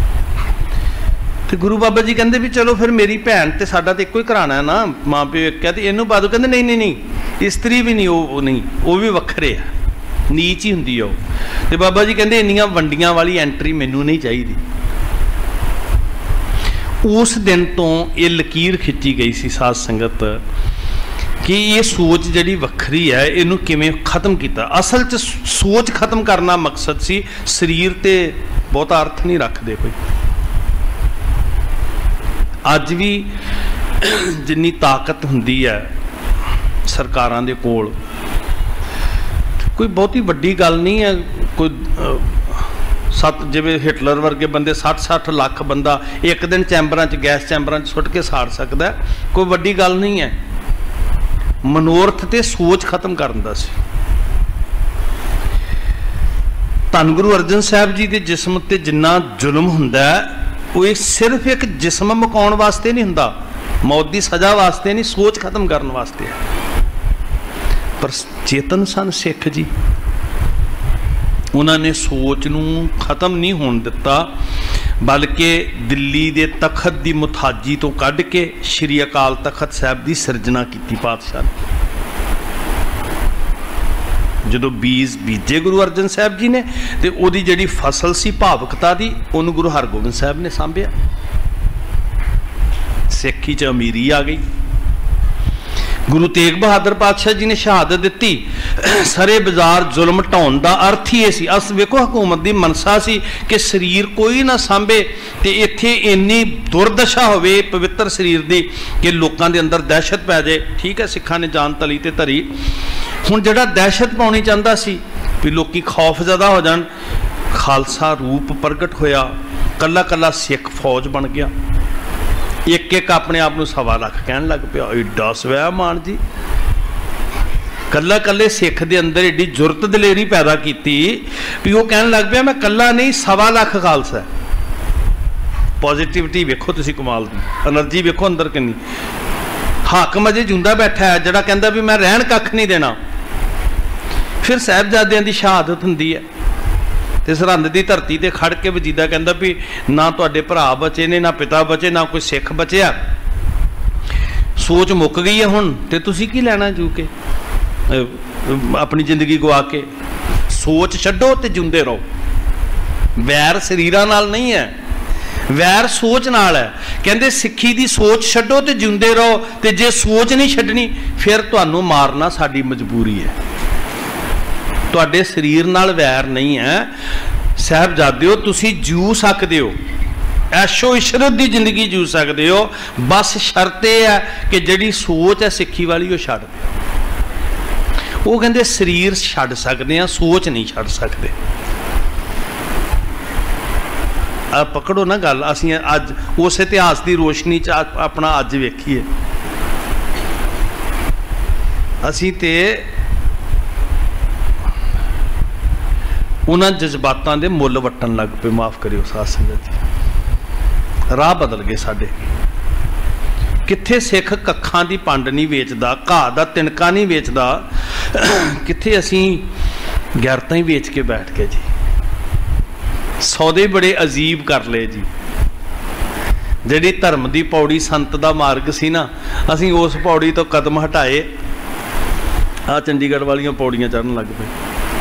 तो गुरु बाबा जी कहते भी चलो फिर मेरी भैन तो साडा तो एको ही घराना है ना, माँ प्यो एक है, तो इनू पा दो। कहते नहीं नहीं नहीं इस्त्री भी नहीं, वो नहीं, वो भी वखरे है, नीच ही हुंदी है वो। तो बाबा जी कहते इन्नियां वंडियां वाली एंट्री मैनू नहीं चाहिए। उस दिन तो ये लकीर खिंची गई सी साध संगत कि ये सोच जिहड़ी वखरी है इनू किवें खत्म किया। असल च सोच खत्म करना मकसद सी, शरीर ते बहुता अर्थ नहीं रखते कोई। अज भी जिन्नी ताकत हुंदी है सरकारां दे कोल, कोई बहुती वड्डी गल नहीं है। कोई सत्त जिवें हिटलर वर्गे बंदे सठ सठ लाख बंदा एक दिन चैंबरां च गैस चैंबरां च सुट के साड़ सकता है, कोई वड्डी गल नहीं है। मनोरथ ते सोच खत्म करन दा सी। धन गुरु अर्जन साहब जी के जिस्म ते जिन्ना जुल्म हुंदा है वो एक सिर्फ एक जिस्म मुकाउण वास्ते नहीं हुंदा, मौत की सज़ा वास्ते नहीं, सोच खत्म करन वास्ते है। पर चेतन सन सिख जी, उन्होंने सोच नूं खत्म नहीं होण दिता, बल्कि दिल्ली दे तखत की मुथाजी तो कढ़ के श्री अकाल तखत साहब की सिरजना की पातशाह ने। जो बीज बीजे गुरु अर्जन साहब जी ने तो उहदी जिहड़ी फसल सी भावकता की, उन्होंने गुरु हरगोबिंद साहब ने सांभिया। सिक्खी च अमीरी आ गई। गुरु तेग बहादुर पातशाह जी ने शहादत दी। सरे बाजार जुल्म ढाउण दा अर्थ ही सी। अस वेखो हुकूमत की मनसा सी कि शरीर कोई ना सांभे, तो इत्थे इन्नी दुर्दशा होवे पवित्र शरीर की कि लोगों के अंदर दहशत पै जाए। ठीक है, सिखां ने जान तली ते धरी। हुण जिहड़ा दहशत पाउणी चाहुंदा सी भी लोकी खौफजदा हो जाण, खालसा रूप प्रगट होया, कला कला सिख फौज बन गया। एक एक अपने आप को सवा लख कहन लग पिया। एडा स्वैमान जी, कला कले सिख के अंदर एडी जुरत दलेरी पैदा की भी वो कहन लग पिया मैं कला नहीं सवा लख खालसा है। पॉजिटिविटी वेखो तुसी कमाल की, एनर्जी वेखो अंदर किन्नी। हाकम अजे जिंदा बैठा है जिहड़ा कहंदा भी मैं रहन कख नहीं देना। फिर साहिबजादियां दी शहादत हुंदी है तो सरहंद की धरती ते खड़ के वजीदा कहंदा भी ना तुहाडे भरा बचे ने, ना पिता बचे, ना कोई सिख बचिया। सोच मुक गई है हुण ते तुसी की लैना जू के अपनी जिंदगी गवा के। सोच छड्डो ते जिंदे रहो। वैर शरीरां नाल नहीं है, वैर सोच नाल है। कहंदे सिੱਖੀ दी सोच छड्डो ते जिंदे रहो, ते जे सोच नहीं छड्डनी फिर तुहानू मारना साडी मजबूरी है। तुहाडे शरीर नाल वैर नहीं है। साहिबजादिओ तुसी जू सकदे हो, ऐशो इशरत की जिंदगी जू सकते हो, बस शर्त यह है कि जिहड़ी सोच है सिੱਖੀ वाली वो छड्ड दो। वो कहंदे शरीर छड्ड सकते हैं, सोच नहीं छड्ड सकते। आ पकड़ो ना गल। असीं अज उस इतिहास की रोशनी च अपना अज वेखीए। असीं ते उन्होंने जज्बातों के मुल वट्टन लग पे, माफ़ करियो साध संगत जी, राह बदल गए साडे। कित्थे सिख कखां दी पंड नहीं वेचदा, घाह दा तिनका नहीं वेचदा, कित्थे असीं गैरतां ही वेच के बैठ गए जी। सौदे बड़े अजीब कर ले जी। जिहड़ी धर्म की पौड़ी संत का मार्ग सी ना, असीं उस पौड़ी तो कदम हटाए, आ चंडीगढ़ वालियां पौड़ियां चढ़न लग पे।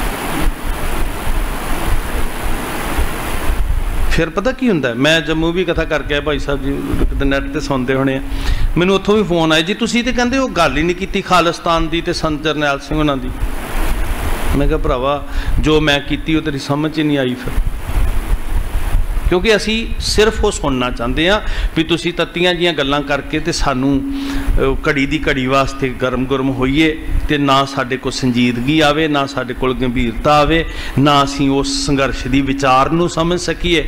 फिर पता की हुंदा, मैं जम्मू भी कथा करके आया, भाई साहब जी नैट ते सुनते होने, मैनूं उत्थों भी फोन आए जी, तुसीं ते कहंदे हो गल ही नहीं कीती खालिस्तान दी ते संत जरनैल सिंह उन्हां दी। मैं कहा भरावा जो मैं कीती वो तेरी समझ ही नहीं आई। फिर क्योंकि असी सिर्फ वो सुनना चाहते हैं भी तुसी तत्तियां जियां गल्लां करके ते सानू घड़ी दी घड़ी वास्ते गर्म गर्म होइए, ते ना साडे कोल संजीदगी आवे, ना साडे कोल गंभीरता आवे, ना असी उस संघर्ष दी विचार नू समझ सकीए।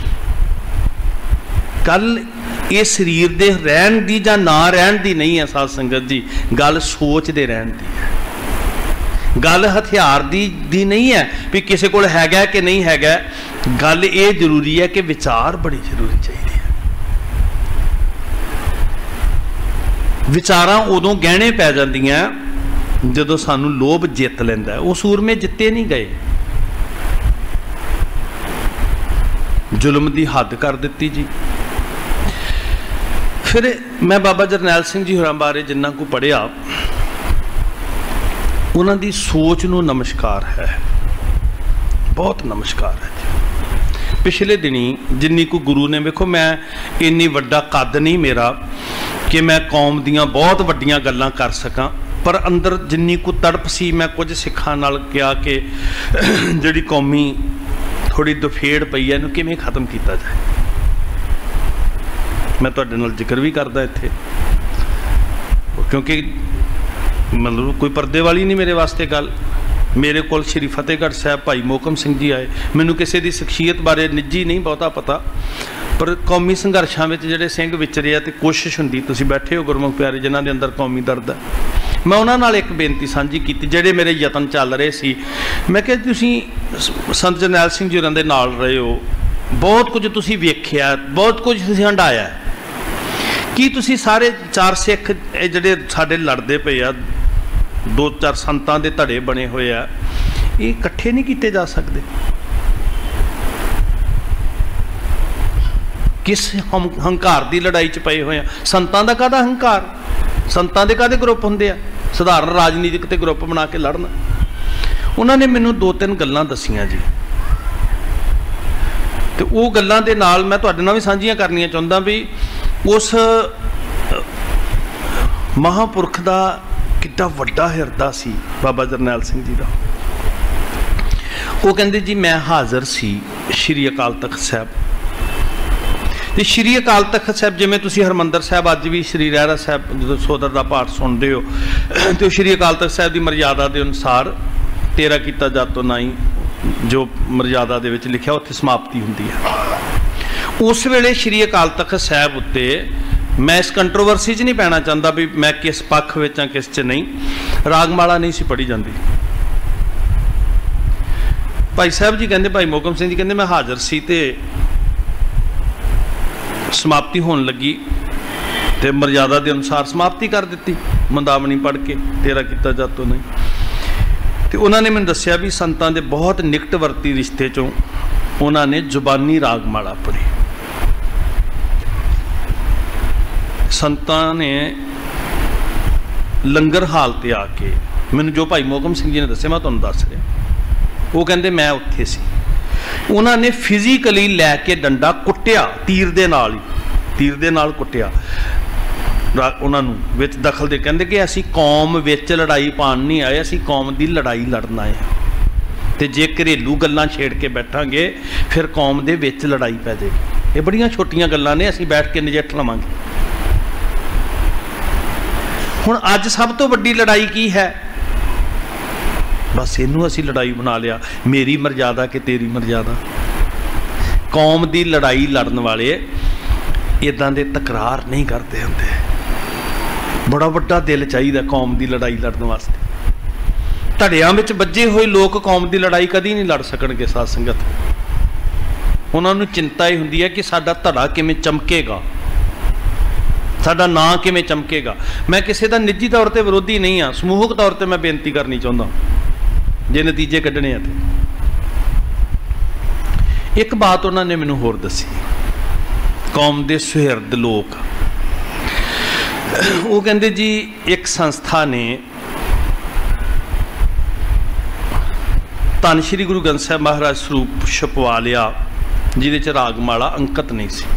गल ये शरीर दे रहन दी जां ना रहन दी नहीं है साध संगत जी, गल सोच दे रहन दी है। गल हथियार दी दी नहीं है भी किसी कोल हैगा कि नहीं हैगा। गल ये जरूरी है कि विचार बड़ी जरूरी चाहिए। विचारां उदों गहने पै जांदियां जदों सानू लोभ जित लैंदा। वो सूरमे जिते नहीं गए, जुल्म दी हद कर दित्ती जी। फिर मैं बाबा जरनैल सिंह जी होरां बारे जिन्ना को पढ़िया, उन्हां दी सोच नूं नमस्कार है, बहुत नमस्कार है जी। पिछले दिनी जिन्नी को गुरु ने, वेखो मैं इन्नी वड्डा कद नहीं मेरा कि मैं कौम दियां बहुत वड्डियां गल्लां कर सकां, पर अंदर जिन्नी को तड़प सी, मैं कुछ सिखां नाल कहा कि जिहड़ी कौमी थोड़ी दुफेड़ पई है, इहनूं किवें खत्म किया जाए। मैं तुहाडे नाल जिक्र भी करदा इत्थे, क्योंकि मतलब कोई पर्दे वाली नहीं मेरे वास्ते गल। मेरे को श्री फतेहगढ़ साहब भाई मोहकम सिंह जी आए, मैनू किसी की शख्सीयत बारे निजी नहीं बहुता पता, पर कौमी संघर्षां में जिहड़े सिंह विचरे तो कोशिश हुंदी, तुसीं बैठे हो गुरमुख प्यारे जिन्हां दे अंदर कौमी दर्द है। मैं उन्हां नाल एक बेनती साझी की, जिहड़े मेरे यतन चल रहे सी। मैं कहा तुसीं संत जरनैल सिंह जी होरां दे नाल रहे हो, बहुत कुछ तुसीं वेखिया, बहुत कुछ तुसीं हंडाया, की तुसीं सारे चार सिख जिहड़े साडे लड़दे पे आ, दो चार संतां दे धड़े बने हुए आ, ये इकट्ठे नहीं किए जा सकते? किस हम हंकार की लड़ाई च पए हुए हैं? संतां दा काहदा हंकार? संतां दे काहदे ग्रुप हुंदे आ? सधारण राजनीतिक ते ग्रुप बना के लड़ना। उन्होंने मैनू दो तीन गल्लां दसियां जी, तो वो गल्लां दे नाल मैं तुहाडे नाल भी साझियां करनियां चाहुंदा भी उस महापुरख दा कितना वड्डा हिरदा सी बाबा जरनैल सिंह जी का। वो कहते जी मैं हाज़र सी श्री अकाल तख्त साहब, तो श्री अकाल तख्त साहब जिमें तुसीं हरमंदर साहब अज भी श्री रहरा साहब जो सोदर का पाठ सुनते हो, तो श्री अकाल तख्त साहब की मर्यादा के अनुसार तेरा किता जातो नाई जो मर्यादा दे विच लिखिया उत्थे समाप्ति हुंदी है। उस वेले श्री अकाल तख्त साहब उत्ते मैं इस कंट्रोवर्सी च नहीं पैना चाहता भी मैं किस पक्ष विच हां किस च नहीं, रागमाला नहीं सी पढ़ी जाती। भाई साहब जी कहते, भाई मोहकम सिंह जी कहते मैं हाज़र सी ते समाप्ति होने लगी ते मर्यादा के अनुसार समाप्ति कर दी, मंदावनी पढ़ के तेरा किता जातो नहीं। तो उन्होंने मैंने दसिया भी संतां दे बहुत निकटवर्ती रिश्ते चों उन्होंने जुबानी रागमाला पढ़ी। संतां ने लंगर हाल ते आके मैनूं जो भाई मोहकम सिंह जी ने दस्सिया मैं तुहानूं दस रहा, वो कहते मैं उत्थे सी, उन्होंने फिजिकली लैके डंडा कुट्टिया, तीर दे नाल ही तीर दे नाल कुट्टिया उन्होंने विच दखल दे, कहते कि असी कौम विच लड़ाई पाण नहीं आए, असी कौम की लड़ाई लड़ना है, तो जे घरेलू गल्लां छेड़ के बैठांगे फिर कौम दे विच लड़ाई पै जाएगी। ये बड़ियां छोटियां गल्लां ने, असी बैठ के नजिठ लवांगे। हुण अज सब तो वड्डी लड़ाई की है? बस इनू असी लड़ाई बना लिया, मेरी मर्यादा कि तेरी मर्यादा। कौम की लड़ाई लड़न वाले इदां दे तकरार नहीं करते होंदे, बड़ा वड्डा दिल चाहिए कौम की लड़ाई लड़न वास्ते। ਧੜਿਆਂ ਵਿੱਚ ਵੱਜੇ ਹੋਏ ਲੋਕ ਕੌਮ ਦੀ ਲੜਾਈ ਕਦੀ ਨਹੀਂ ਲੜ ਸਕਣਗੇ ਸਾਧ ਸੰਗਤ। ਉਹਨਾਂ ਨੂੰ ਚਿੰਤਾ ਹੀ ਹੁੰਦੀ ਹੈ ਕਿ ਸਾਡਾ ਧੜਾ ਕਿਵੇਂ ਚਮਕੇਗਾ, ਸਾਡਾ ਨਾਂ ਕਿਵੇਂ ਚਮਕੇਗਾ। ਮੈਂ ਕਿਸੇ ਦਾ ਨਿੱਜੀ ਤੌਰ ਤੇ ਵਿਰੋਧੀ ਨਹੀਂ ਹਾਂ, ਸਮੂਹਕ ਤੌਰ ਤੇ ਮੈਂ ਬੇਨਤੀ ਕਰਨੀ ਚਾਹੁੰਦਾ ਜੇ ਨਤੀਜੇ ਕੱਢਣੇ ਆ ਤੇ। ਇੱਕ ਬਾਤ ਉਹਨਾਂ ਨੇ ਮੈਨੂੰ ਹੋਰ ਦੱਸੀ, ਕੌਮ ਦੇ ਸੁਹਿਰਦ ਲੋਕ, ਉਹ ਕਹਿੰਦੇ ਜੀ ਇੱਕ ਸੰਸਥਾ ਨੇ ਧੰਨ ਸ਼੍ਰੀ ਗੁਰੂ ਗ੍ਰੰਥ ਸਾਹਿਬ ਮਹਾਰਾਜ ਸਰੂਪ ਛਪਵਾ ਲਿਆ ਜਿਹਦੇ ਚ ਰਾਗਮਾਲਾ ਅੰਕਿਤ ਨਹੀਂ ਸੀ।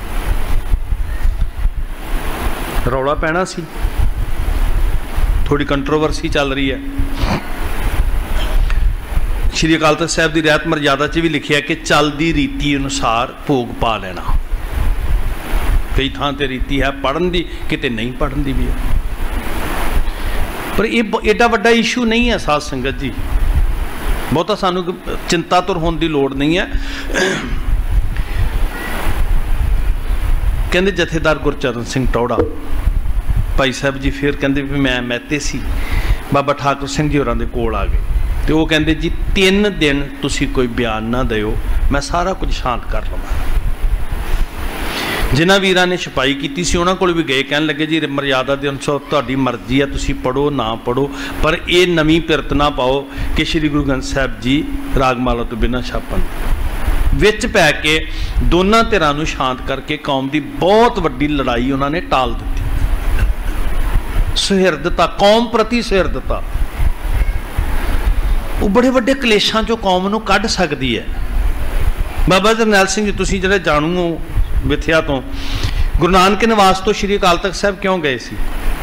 ਰੌਲਾ ਪੈਣਾ ਸੀ, ਥੋੜੀ ਕੰਟਰੋਵਰਸੀ ਚੱਲ ਰਹੀ ਹੈ। ਸ਼੍ਰੀ ਅਕਾਲ ਤਖ਼ਤ ਸਾਹਿਬ ਦੀ ਰਹਿਤ ਮਰਜ਼ਾਦਾ 'ਚ ਵੀ ਲਿਖਿਆ ਕਿ ਚੱਲਦੀ ਰੀਤੀ ਅਨੁਸਾਰ ਭੋਗ ਪਾ ਲੈਣਾ। ਕਈ ਥਾਂ ਤੇ ਰੀਤੀ ਹੈ ਪੜ੍ਹਨ ਦੀ, ਕਿਤੇ ਨਹੀਂ ਪੜ੍ਹਨ ਦੀ ਵੀ ਹੈ। ਪਰ ਇਹ ਏਡਾ ਵੱਡਾ ਇਸ਼ੂ ਨਹੀਂ ਹੈ ਸਾਧ ਸੰਗਤ ਜੀ, ਬਹੁਤਾ ਸਾਨੂੰ ਚਿੰਤਾਤੁਰ ਹੋਣ ਦੀ ਲੋੜ ਨਹੀਂ ਹੈ। ਕਹਿੰਦੇ ਜਥੇਦਾਰ ਗੁਰਚਰਨ ਸਿੰਘ ਟੌੜਾ ਭਾਈ ਸਾਹਿਬ ਜੀ ਫਿਰ ਕਹਿੰਦੇ ਵੀ ਮੈਂ ਮਹਿਤੇ ਸੀ, ਬਾਬਾ ਠਾਕੁਰ ਸਿੰਘ ਜੀ ਹੋਰਾਂ ਦੇ ਕੋਲ ਆ ਗਏ ਤੇ ਉਹ ਕਹਿੰਦੇ ਜੀ ਤਿੰਨ ਦਿਨ ਤੁਸੀਂ ਕੋਈ ਬਿਆਨ ਨਾ ਦਿਓ, ਮੈਂ ਸਾਰਾ ਕੁਝ ਸ਼ਾਂਤ ਕਰ ਲਵਾਂ। ਜਿਨ੍ਹਾਂ ਵੀਰਾਂ ਨੇ ਛਪਾਈ ਕੀਤੀ ਸੀ ਉਹਨਾਂ ਕੋਲ ਵੀ ਗਏ, ਕਹਿਣ ਲੱਗੇ ਜੀ ਮਰਜ਼ਾਦਾ ਦੇ ਅਨੁਸਾਰ ਤੁਹਾਡੀ ਮਰਜ਼ੀ ਹੈ, ਤੁਸੀਂ ਪੜ੍ਹੋ ਨਾ ਪੜ੍ਹੋ, ਪਰ ਇਹ ਨਵੀਂ ਪਿਰਤ ਨਾ ਪਾਓ ਕਿ ਸ਼੍ਰੀ ਗੁਰੂ ਗ੍ਰੰਥ ਸਾਹਿਬ ਜੀ ਰਾਗਮਾਲਾ ਤੋਂ ਬਿਨਾਂ ਛਾਪਣ। ਵਿੱਚ ਪੈ ਕੇ ਦੋਨਾਂ ਧਿਰਾਂ ਨੂੰ ਸ਼ਾਂਤ ਕਰਕੇ ਕੌਮ ਦੀ ਬਹੁਤ ਵੱਡੀ ਲੜਾਈ ਉਹਨਾਂ ਨੇ ਟਾਲ ਦਿੱਤੀ। ਸੁਹਿਰਦਤਾ, ਕੌਮ ਪ੍ਰਤੀ ਸੁਹਿਰਦਤਾ, ਉਹ ਬੜੇ ਵੱਡੇ ਕਲੇਸ਼ਾਂ ਚੋਂ ਕੌਮ ਨੂੰ ਕੱਢ ਸਕਦੀ ਹੈ। ਬਾਬਾ ਜਰਨੈਲ ਸਿੰਘ ਜੀ, ਤੁਸੀਂ ਜਿਹੜੇ ਜਾਣੂ ਹੋ ਵਿਥਿਆ ਤੋਂ, ਗੁਰੂ ਨਾਨਕ ਨਿਵਾਸ ਤੋਂ ਸ਼੍ਰੀ ਅਕਾਲ ਤਖ਼ਤ ਸਾਹਿਬ ਕਿਉਂ ਗਏ ਸੀ?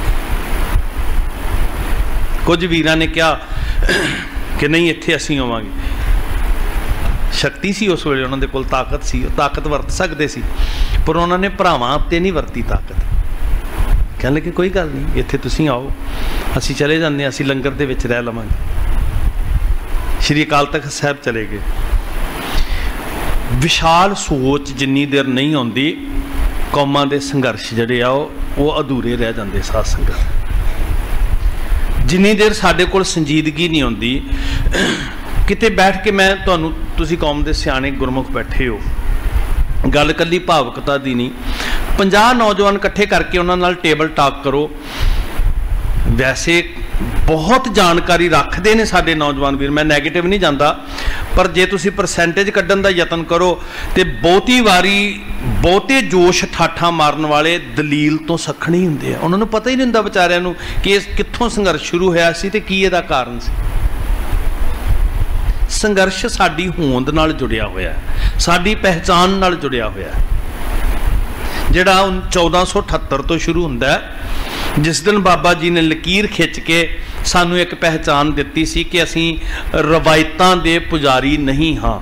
ਕੁਝ ਵੀਰਾਂ ਨੇ ਕਿਹਾ ਕਿ ਨਹੀਂ ਇੱਥੇ ਅਸੀਂ ਆਵਾਂਗੇ। ਸ਼ਕਤੀ ਸੀ ਉਸ ਵੇਲੇ ਉਹਨਾਂ ਦੇ ਕੋਲ, ਤਾਕਤ ਸੀ, ਉਹ ਤਾਕਤ ਵਰਤ ਸਕਦੇ ਸੀ, ਪਰ ਉਹਨਾਂ ਨੇ ਭਰਾਵਾਂ ਉੱਤੇ ਨਹੀਂ ਵਰਤੀ ਤਾਕਤ। ਕਹਿੰਦੇ ਕਿ ਕੋਈ ਗੱਲ ਨਹੀਂ, ਇੱਥੇ ਤੁਸੀਂ ਆਓ, ਅਸੀਂ ਚਲੇ ਜਾਂਦੇ ਹਾਂ, ਅਸੀਂ ਲੰਗਰ ਦੇ ਵਿੱਚ ਰਹਿ ਲਵਾਂਗੇ। ਸ਼੍ਰੀ ਅਕਾਲ ਤਖ਼ਤ ਸਾਹਿਬ ਚਲੇ ਗਏ। ਵਿਸ਼ਾਲ ਸੋਚ ਜਿੰਨੀ ਦੇਰ ਨਹੀਂ ਆਉਂਦੀ, ਕੌਮਾਂ ਦੇ ਸੰਘਰਸ਼ ਜਿਹੜੇ ਆ ਉਹ ਉਹ ਅਧੂਰੇ ਰਹਿ ਜਾਂਦੇ ਸਾਧ ਸੰਗਤ। ਜਿੰਨੀ ਦੇਰ ਸਾਡੇ ਕੋਲ ਸੰਜੀਦਗੀ ਨਹੀਂ ਆਉਂਦੀ, ਕਿਤੇ ਬੈਠ ਕੇ ਮੈਂ ਤੁਹਾਨੂੰ, ਤੁਸੀਂ ਕੌਮ ਦੇ ਸਿਆਣੇ ਗੁਰਮੁਖ ਬੈਠੇ ਹੋ, ਗੱਲ ਇਕੱਲੀ ਭਾਵੁਕਤਾ ਦੀ ਨਹੀਂ, ਪੰਜਾਹ ਨੌਜਵਾਨ ਇਕੱਠੇ ਕਰਕੇ ਉਹਨਾਂ ਨਾਲ ਟੇਬਲ ਟਾਕ ਕਰੋ। ਵੈਸੇ ਬਹੁਤ ਜਾਣਕਾਰੀ ਰੱਖਦੇ ਨੇ ਸਾਡੇ ਨੌਜਵਾਨ ਵੀਰ, ਮੈਂ ਨੈਗੇਟਿਵ ਨਹੀਂ ਜਾਂਦਾ, ਪਰ ਜੇ ਤੁਸੀਂ ਪਰਸੈਂਟੇਜ ਕੱਢਣ ਦਾ ਯਤਨ ਕਰੋ ਤੇ ਬਹੁਤੀ ਵਾਰੀ ਬਹੁਤੇ ਜੋਸ਼ ਠਾਠਾਂ ਮਾਰਨ ਵਾਲੇ ਦਲੀਲ ਤੋਂ ਸੱਖਣ ਹੀ ਹੁੰਦੇ ਆ। ਉਹਨਾਂ ਨੂੰ ਪਤਾ ਹੀ ਨਹੀਂ ਹੁੰਦਾ ਵਿਚਾਰਿਆਂ ਨੂੰ ਕਿ ਇਸ ਕਿੱਥੋਂ ਸੰਘਰਸ਼ ਸ਼ੁਰੂ ਹੋਇਆ ਸੀ ਤੇ ਕੀ ਇਹਦਾ ਕਾਰਨ ਸੀ। ਸੰਘਰਸ਼ ਸਾਡੀ ਹੋਂਦ ਨਾਲ ਜੁੜਿਆ ਹੋਇਆ, ਸਾਡੀ ਪਹਿਚਾਨ ਨਾਲ ਜੁੜਿਆ ਹੋਇਆ, ਜਿਹੜਾ ਚੌਦਾਂ ਸੌ ਅਠੱਤਰ ਤੋਂ ਸ਼ੁਰੂ ਹੁੰਦਾ, ਜਿਸ ਦਿਨ ਬਾਬਾ ਜੀ ਨੇ ਲਕੀਰ ਖਿੱਚ ਕੇ ਸਾਨੂੰ ਇੱਕ ਪਹਿਚਾਨ ਦਿੱਤੀ ਸੀ ਕਿ ਅਸੀਂ ਰਵਾਇਤਾਂ ਦੇ ਪੁਜਾਰੀ ਨਹੀਂ ਹਾਂ।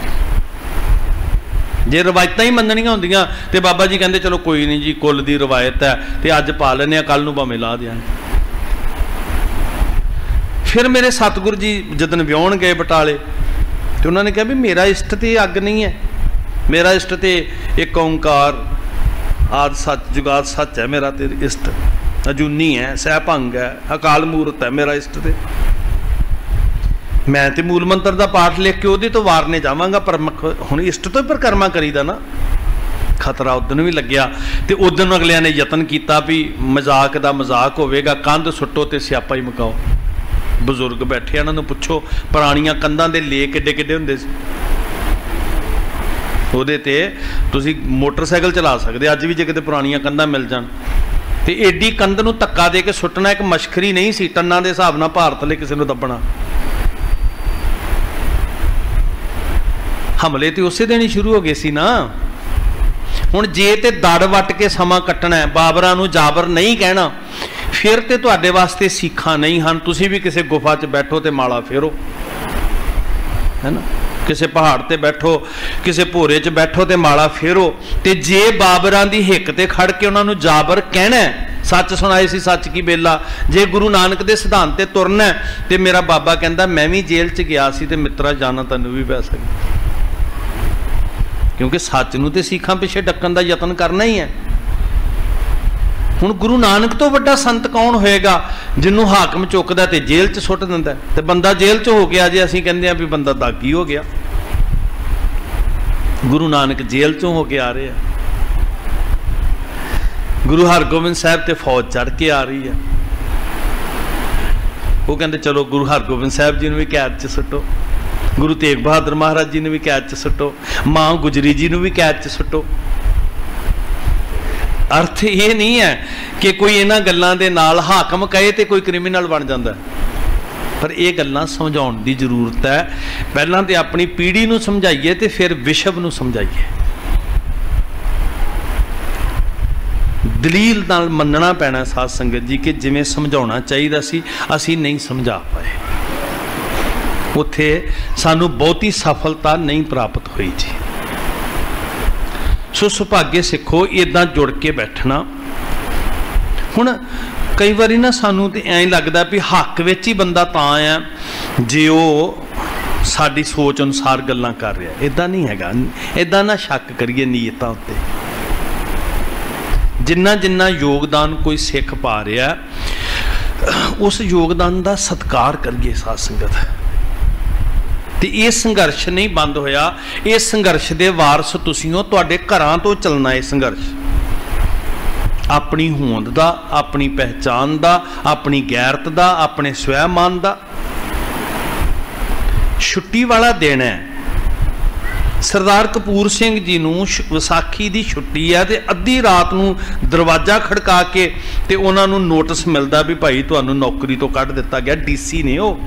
ਜੇ ਰਵਾਇਤਾਂ ਹੀ ਮੰਨਣੀਆਂ ਹੁੰਦੀਆਂ ਤੇ ਬਾਬਾ ਜੀ ਕਹਿੰਦੇ ਚਲੋ ਕੋਈ ਨਹੀਂ ਜੀ, ਕੁੱਲ ਦੀ ਰਵਾਇਤ ਹੈ ਤੇ ਅੱਜ ਪਾ ਲੈਂਦੇ ਹਾਂ, ਕੱਲ ਨੂੰ ਭਾਵੇਂ ਲਾ ਦਿਆਂਗੇ। ਫਿਰ ਮੇਰੇ ਸਤਿਗੁਰੂ ਜੀ ਜਦੋਂ ਵਿਆਹੁਣ ਗਏ ਬਟਾਲੇ ਤੇ ਉਹਨਾਂ ਨੇ ਕਿਹਾ ਵੀ ਮੇਰਾ ਇਸ਼ਟ ਤੇ ਅੱਗ ਨਹੀਂ ਹੈ, ਮੇਰਾ ਇਸ਼ਟ ਤੇ ਇੱਕ ਓਂਕਾਰ ਆਦਿ ਸੱਚ ਜੁਗਾਦ ਸੱਚ ਹੈ, ਮੇਰਾ ਤੇ ਇਸ਼ਟ ਅਜੂਨੀ ਹੈ, ਸਹਿਭੰਗ ਹੈ, ਅਕਾਲ ਮੂਰਤ ਹੈ ਮੇਰਾ ਇਸ਼ਟ। ਤੇ ਮੈਂ ਤੇ ਮੂਲ ਮੰਤਰ ਦਾ ਪਾਠ ਲਿਖ ਕੇ ਉਹਦੇ ਤੋਂ ਵਾਰਨੇ ਜਾਵਾਂਗਾ, ਪਰ ਹੁਣ ਇਸ਼ਟ ਤੋਂ ਹੀ ਪਰਿਕਰਮਾ ਕਰੀਦਾ ਨਾ। ਖਤਰਾ ਉਦਣ ਵੀ ਲੱਗਿਆ ਤੇ ਉਦਣ ਅਗਲਿਆਂ ਨੇ ਯਤਨ ਕੀਤਾ ਵੀ ਮਜ਼ਾਕ ਦਾ ਮਜ਼ਾਕ ਹੋਵੇਗਾ, ਕੰਧ ਸੁੱਟੋ ਤੇ ਸਿਆਪਾ ਹੀ ਮੁਕਾਓ। ਬਜ਼ੁਰਗ ਬੈਠੇ, ਇਹਨਾਂ ਨੂੰ ਪੁੱਛੋ ਪੁਰਾਣੀਆਂ ਕੰਧਾਂ ਦੇ ਲੇ ਕਿੱਡੇ ਕਿੱਡੇ ਹੁੰਦੇ ਸੀ, ਉਹਦੇ ਤੇ ਤੁਸੀਂ ਮੋਟਰਸਾਈਕਲ ਚਲਾ ਸਕਦੇ ਅੱਜ ਵੀ ਜੇ ਕਿਤੇ ਪੁਰਾਣੀਆਂ ਕੰਧਾਂ ਮਿਲ ਜਾਣ। ਤੇ ਏਡੀ ਕੰਧ ਨੂੰ ਧੱਕਾ ਦੇ ਕੇ ਸੁੱਟਣਾ ਇੱਕ ਮਸ਼ਕਰੀ ਨਹੀਂ ਸੀ, ਟੰਨਾਂ ਦੇ ਹਿਸਾਬ ਨਾਲ ਭਾਰਤ ਲਈ ਕਿਸੇ ਨੂੰ ਦੱਬਣਾ। ਹਮਲੇ ਤੇ ਉਸੇ ਦਿਨ ਹੀ ਸ਼ੁਰੂ ਹੋ ਗਏ ਸੀ ਨਾ। ਹੁਣ ਜੇ ਤੇ ਦੜ ਵੱਟ ਕੇ ਸਮਾਂ ਕੱਟਣਾ, ਬਾਬਰਾਂ ਨੂੰ ਜਾਬਰ ਨਹੀਂ ਕਹਿਣਾ, ਫਿਰ ਤੇ ਤੁਹਾਡੇ ਵਾਸਤੇ ਸਿੱਖਾਂ ਨਹੀਂ ਹਨ। ਤੁਸੀਂ ਵੀ ਕਿਸੇ ਗੁਫਾ 'ਚ ਬੈਠੋ ਤੇ ਮਾਲਾ ਫੇਰੋ, ਹੈ ਨਾ, ਕਿਸੇ ਪਹਾੜ ਤੇ ਬੈਠੋ, ਕਿਸੇ ਭੋਰੇ 'ਚ ਬੈਠੋ ਤੇ ਮਾਲਾ ਫੇਰੋ। ਤੇ ਜੇ ਬਾਬਰਾਂ ਦੀ ਹਿੱਕ ਤੇ ਖੜ ਕੇ ਉਹਨਾਂ ਨੂੰ ਜਾਬਰ ਕਹਿਣਾ, ਸੱਚ ਸੁਣਾਏ ਸੀ ਸੱਚ ਕੀ ਬੇਲਾ, ਜੇ ਗੁਰੂ ਨਾਨਕ ਦੇ ਸਿਧਾਂਤ ਤੇ ਤੁਰਨਾ, ਤੇ ਮੇਰਾ ਬਾਬਾ ਕਹਿੰਦਾ ਮੈਂ ਵੀ ਜੇਲ੍ਹ 'ਚ ਗਿਆ ਸੀ ਤੇ ਮਿੱਤਰਾ ਜਾਣਾ ਤੈਨੂੰ ਵੀ ਪੈ ਸਕਦਾ, ਕਿਉਂਕਿ ਸੱਚ ਨੂੰ ਤੇ ਸਿੱਖਾਂ ਪਿੱਛੇ ਡੱਕਣ ਦਾ ਯਤਨ ਕਰਨਾ ਹੀ ਹੈ। हुण गुरु नानक तो वड्डा संत कौन होएगा जिन्हों हाकम चुकदा ते जेल च सुट दिंदा ते बंदा जेल च हो गया जे असीं कहंदे आ भी बंदा दागी हो गया। गुरु नानक जेल चों हो के आ रहे हैं। गुरु हरगोबिंद साहब ते फौज चढ़ के आ रही है। वो कहते चलो गुरु हरगोबिंद साहब जी ने भी कैद च सुट्टो, गुरु तेग बहादुर महाराज जी ने भी कैद च सुट्टो, मां गुजरी जी ने भी कैद च सुट्टो। अर्थ ये नहीं है कि कोई इन्हां गल्लां दे नाल हाकम कहे तो कोई क्रिमिनल बन जाता है, पर यह गल्लां समझाउण दी जरूरत है। पहलां तो अपनी पीढ़ी नूं समझाइए तो फिर विश्व नूं समझाइए। दलील नाल मनना पैना साध संगत जी कि जिवें समझाउणा चाहिदा सी असीं नहीं समझा पाए, उत्थे सानू बहुती सफलता नहीं प्राप्त हुई जी। सो सुभाग्य सिखो इदां जुड़ के बैठना। हुण कई बारी ना सानू तो ऐं लगदा भी हक विच ही बंदा तां है जे वो साडी सोच अनुसार गल्लां कर रहा। इदां नहीं हैगा, इदां ना शक करिए नीयतां उत्ते। जिन्ना जिन्ना योगदान कोई सिख पा रहा उस योगदान का सत्कार करिए साध संगत। तो ये संघर्ष नहीं बंद होया, इस संघर्ष के वारस तुसीं हो, तुहाडे घरां तो चलना है संघर्ष। अपनी होंद दा, अपनी पहचान दा, अपनी गैरत दा, अपने स्वैमान दा। छुट्टी वाला दिन है। सरदार कपूर सिंह जी नूं विसाखी की छुट्टी है तो अद्धी रात नूं दरवाजा खड़का के ते उन्हां नूं नोटिस मिलता भी भाई तुहानूं नौकरी तो कढ़ दिता गया। डीसी ने वो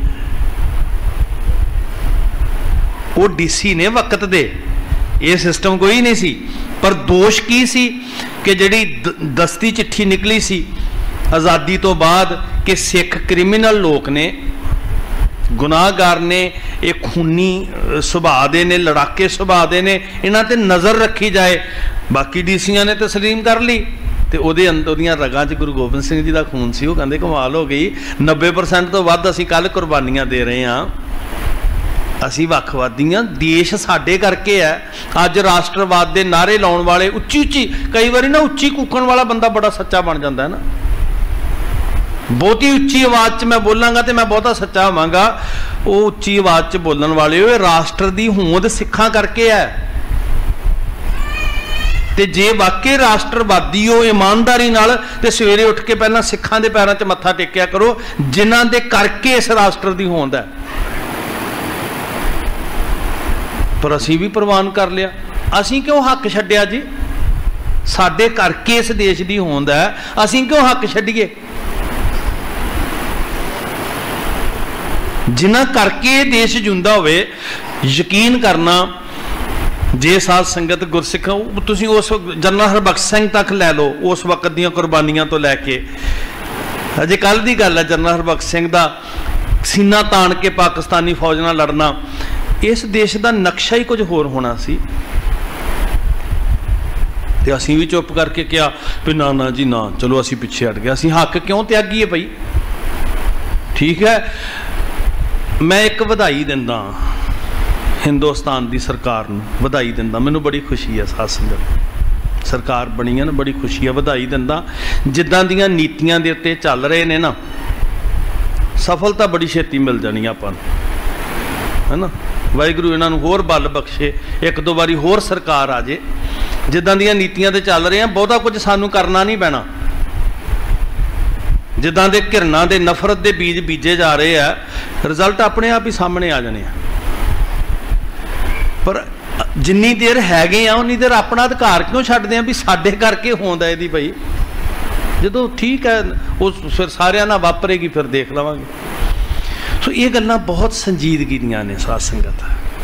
वो डीसी ने वक्त दे, ये सिस्टम कोई नहीं सी। पर दोष की सी कि जिहड़ी दस्ती चिट्ठी निकली सी आज़ादी तो बाद कि सिख क्रिमिनल लोग ने, गुनाहगार ने, एक खूनी सुभाਅ दे ने, लड़ाके सुभाਅ दे ने, इन्हां ते नज़र रखी जाए। बाकी डीसीआं ने तस्लीम कर ली तो ਉਹਦੇ ਅੰਦਰ ਉਹਦੀਆਂ रगां 'ਚ गुरु गोबिंद सिंह जी का खून सी। ਉਹ ਕਹਿੰਦੇ कमाल हो गई, नब्बे परसेंट तो ਵੱਧ ਅਸੀਂ ਕੱਲ कुर्बानियां दे रहे हैं। ਅਸੀਂ ਵੱਖਵਾਦੀ ਹਾਂ, देश साडे करके है। अज राष्ट्रवाद के नारे लाने वाले उच्ची उच्ची, कई बार ना उच्ची कूकण वाला बंदा बड़ा सच्चा बन जाता है ना। बहुती उच्ची आवाज़ च मैं बोलांगा तो मैं बहुता सच्चा होवांगा। वो उच्ची आवाज़ च बोलण वाले वो राष्ट्र की होंद सिखां करके है। ते जे वाकई राष्ट्रवादी हो ईमानदारी नाल ते सवेरे उठ के पहला सिखां दे पैरां च मत्था टेकिया करो जिन्हां दे करके इस राष्ट्र की होंद है। पर असी भी प्रवान कर लिया। असी क्यों हक छड्डिया जी? साडे करके इस देश की होंद है, असी क्यों हक छड्डिए? जिन्हां करके देश जिंदा होवे, यकीन करना जे साध संगत गुरसिख तुसीं उस जनरल हरबख्श सिंह तक लै लो, उस वक्त दीयां कुर्बानियां तो लैके अजे कल की गल है जनरल हरबख्श सिंह दा सीना तान के पाकिस्तानी फौज नाल लड़ना। इस देश का नक्शा ही कुछ होर होना सी ते असीं भी चुप करके क्या भी ना ना जी ना, चलो असीं पिछे हट गए। असीं हक क्यों त्यागीए भाई? ठीक है, मैं एक वधाई दिंदा हिंदुस्तान की सरकार नूं, वधाई दिंदा। मैनूं बड़ी खुशी है साध संगत, सरकार बनी है ना, बड़ी खुशी है, वधाई दिंदा। जिद्दां दीयां नीतियां दे उत्ते चल रहे ने ना, सफलता बड़ी छेती मिल जानी आपां नूं, है ना। वाहिगुरू इन्हां नूं होर बल बख्शे, एक दो बारी होर सरकार आ जाए। जिद्दां दीयां नीतियां ते चल रहे हैं, बहुता कुछ सानूं करना नहीं पैना। जिद्दां दे घिरना दे नफरत दे बीज बीजे जा रहे हैं, रिजल्ट अपने आप ही सामने आ जाने। पर जिन्नी देर हैगे आ उन्नी देर अपना अधिकार क्यों छड्डदे आ भी साडे करके होंदा इहदी भाई? जदों ठीक है उस फिर सारिਆਂ नाल वापरेगी, फिर देख लवांगे। सो ये गल्लां बहुत संजीदगी दीयां ने साध संगत।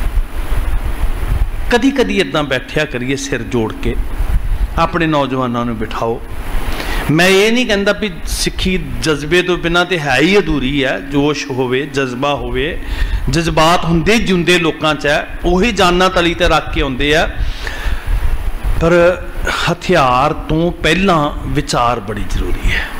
कदी कदी इदां बैठिया करिए सिर जोड़ के, अपने नौजवानों ने बिठाओ। मैं ये नहीं कहता भी सिक्खी जज्बे तो बिना तो है ही अधूरी है। जोश होवे, जज्बा होवे, जज्बात हुंदे जिंदे लोकां च है, उही जाना तली ते रख के आउंदे आ। पर हथियार तो पहला विचार बड़ी जरूरी है,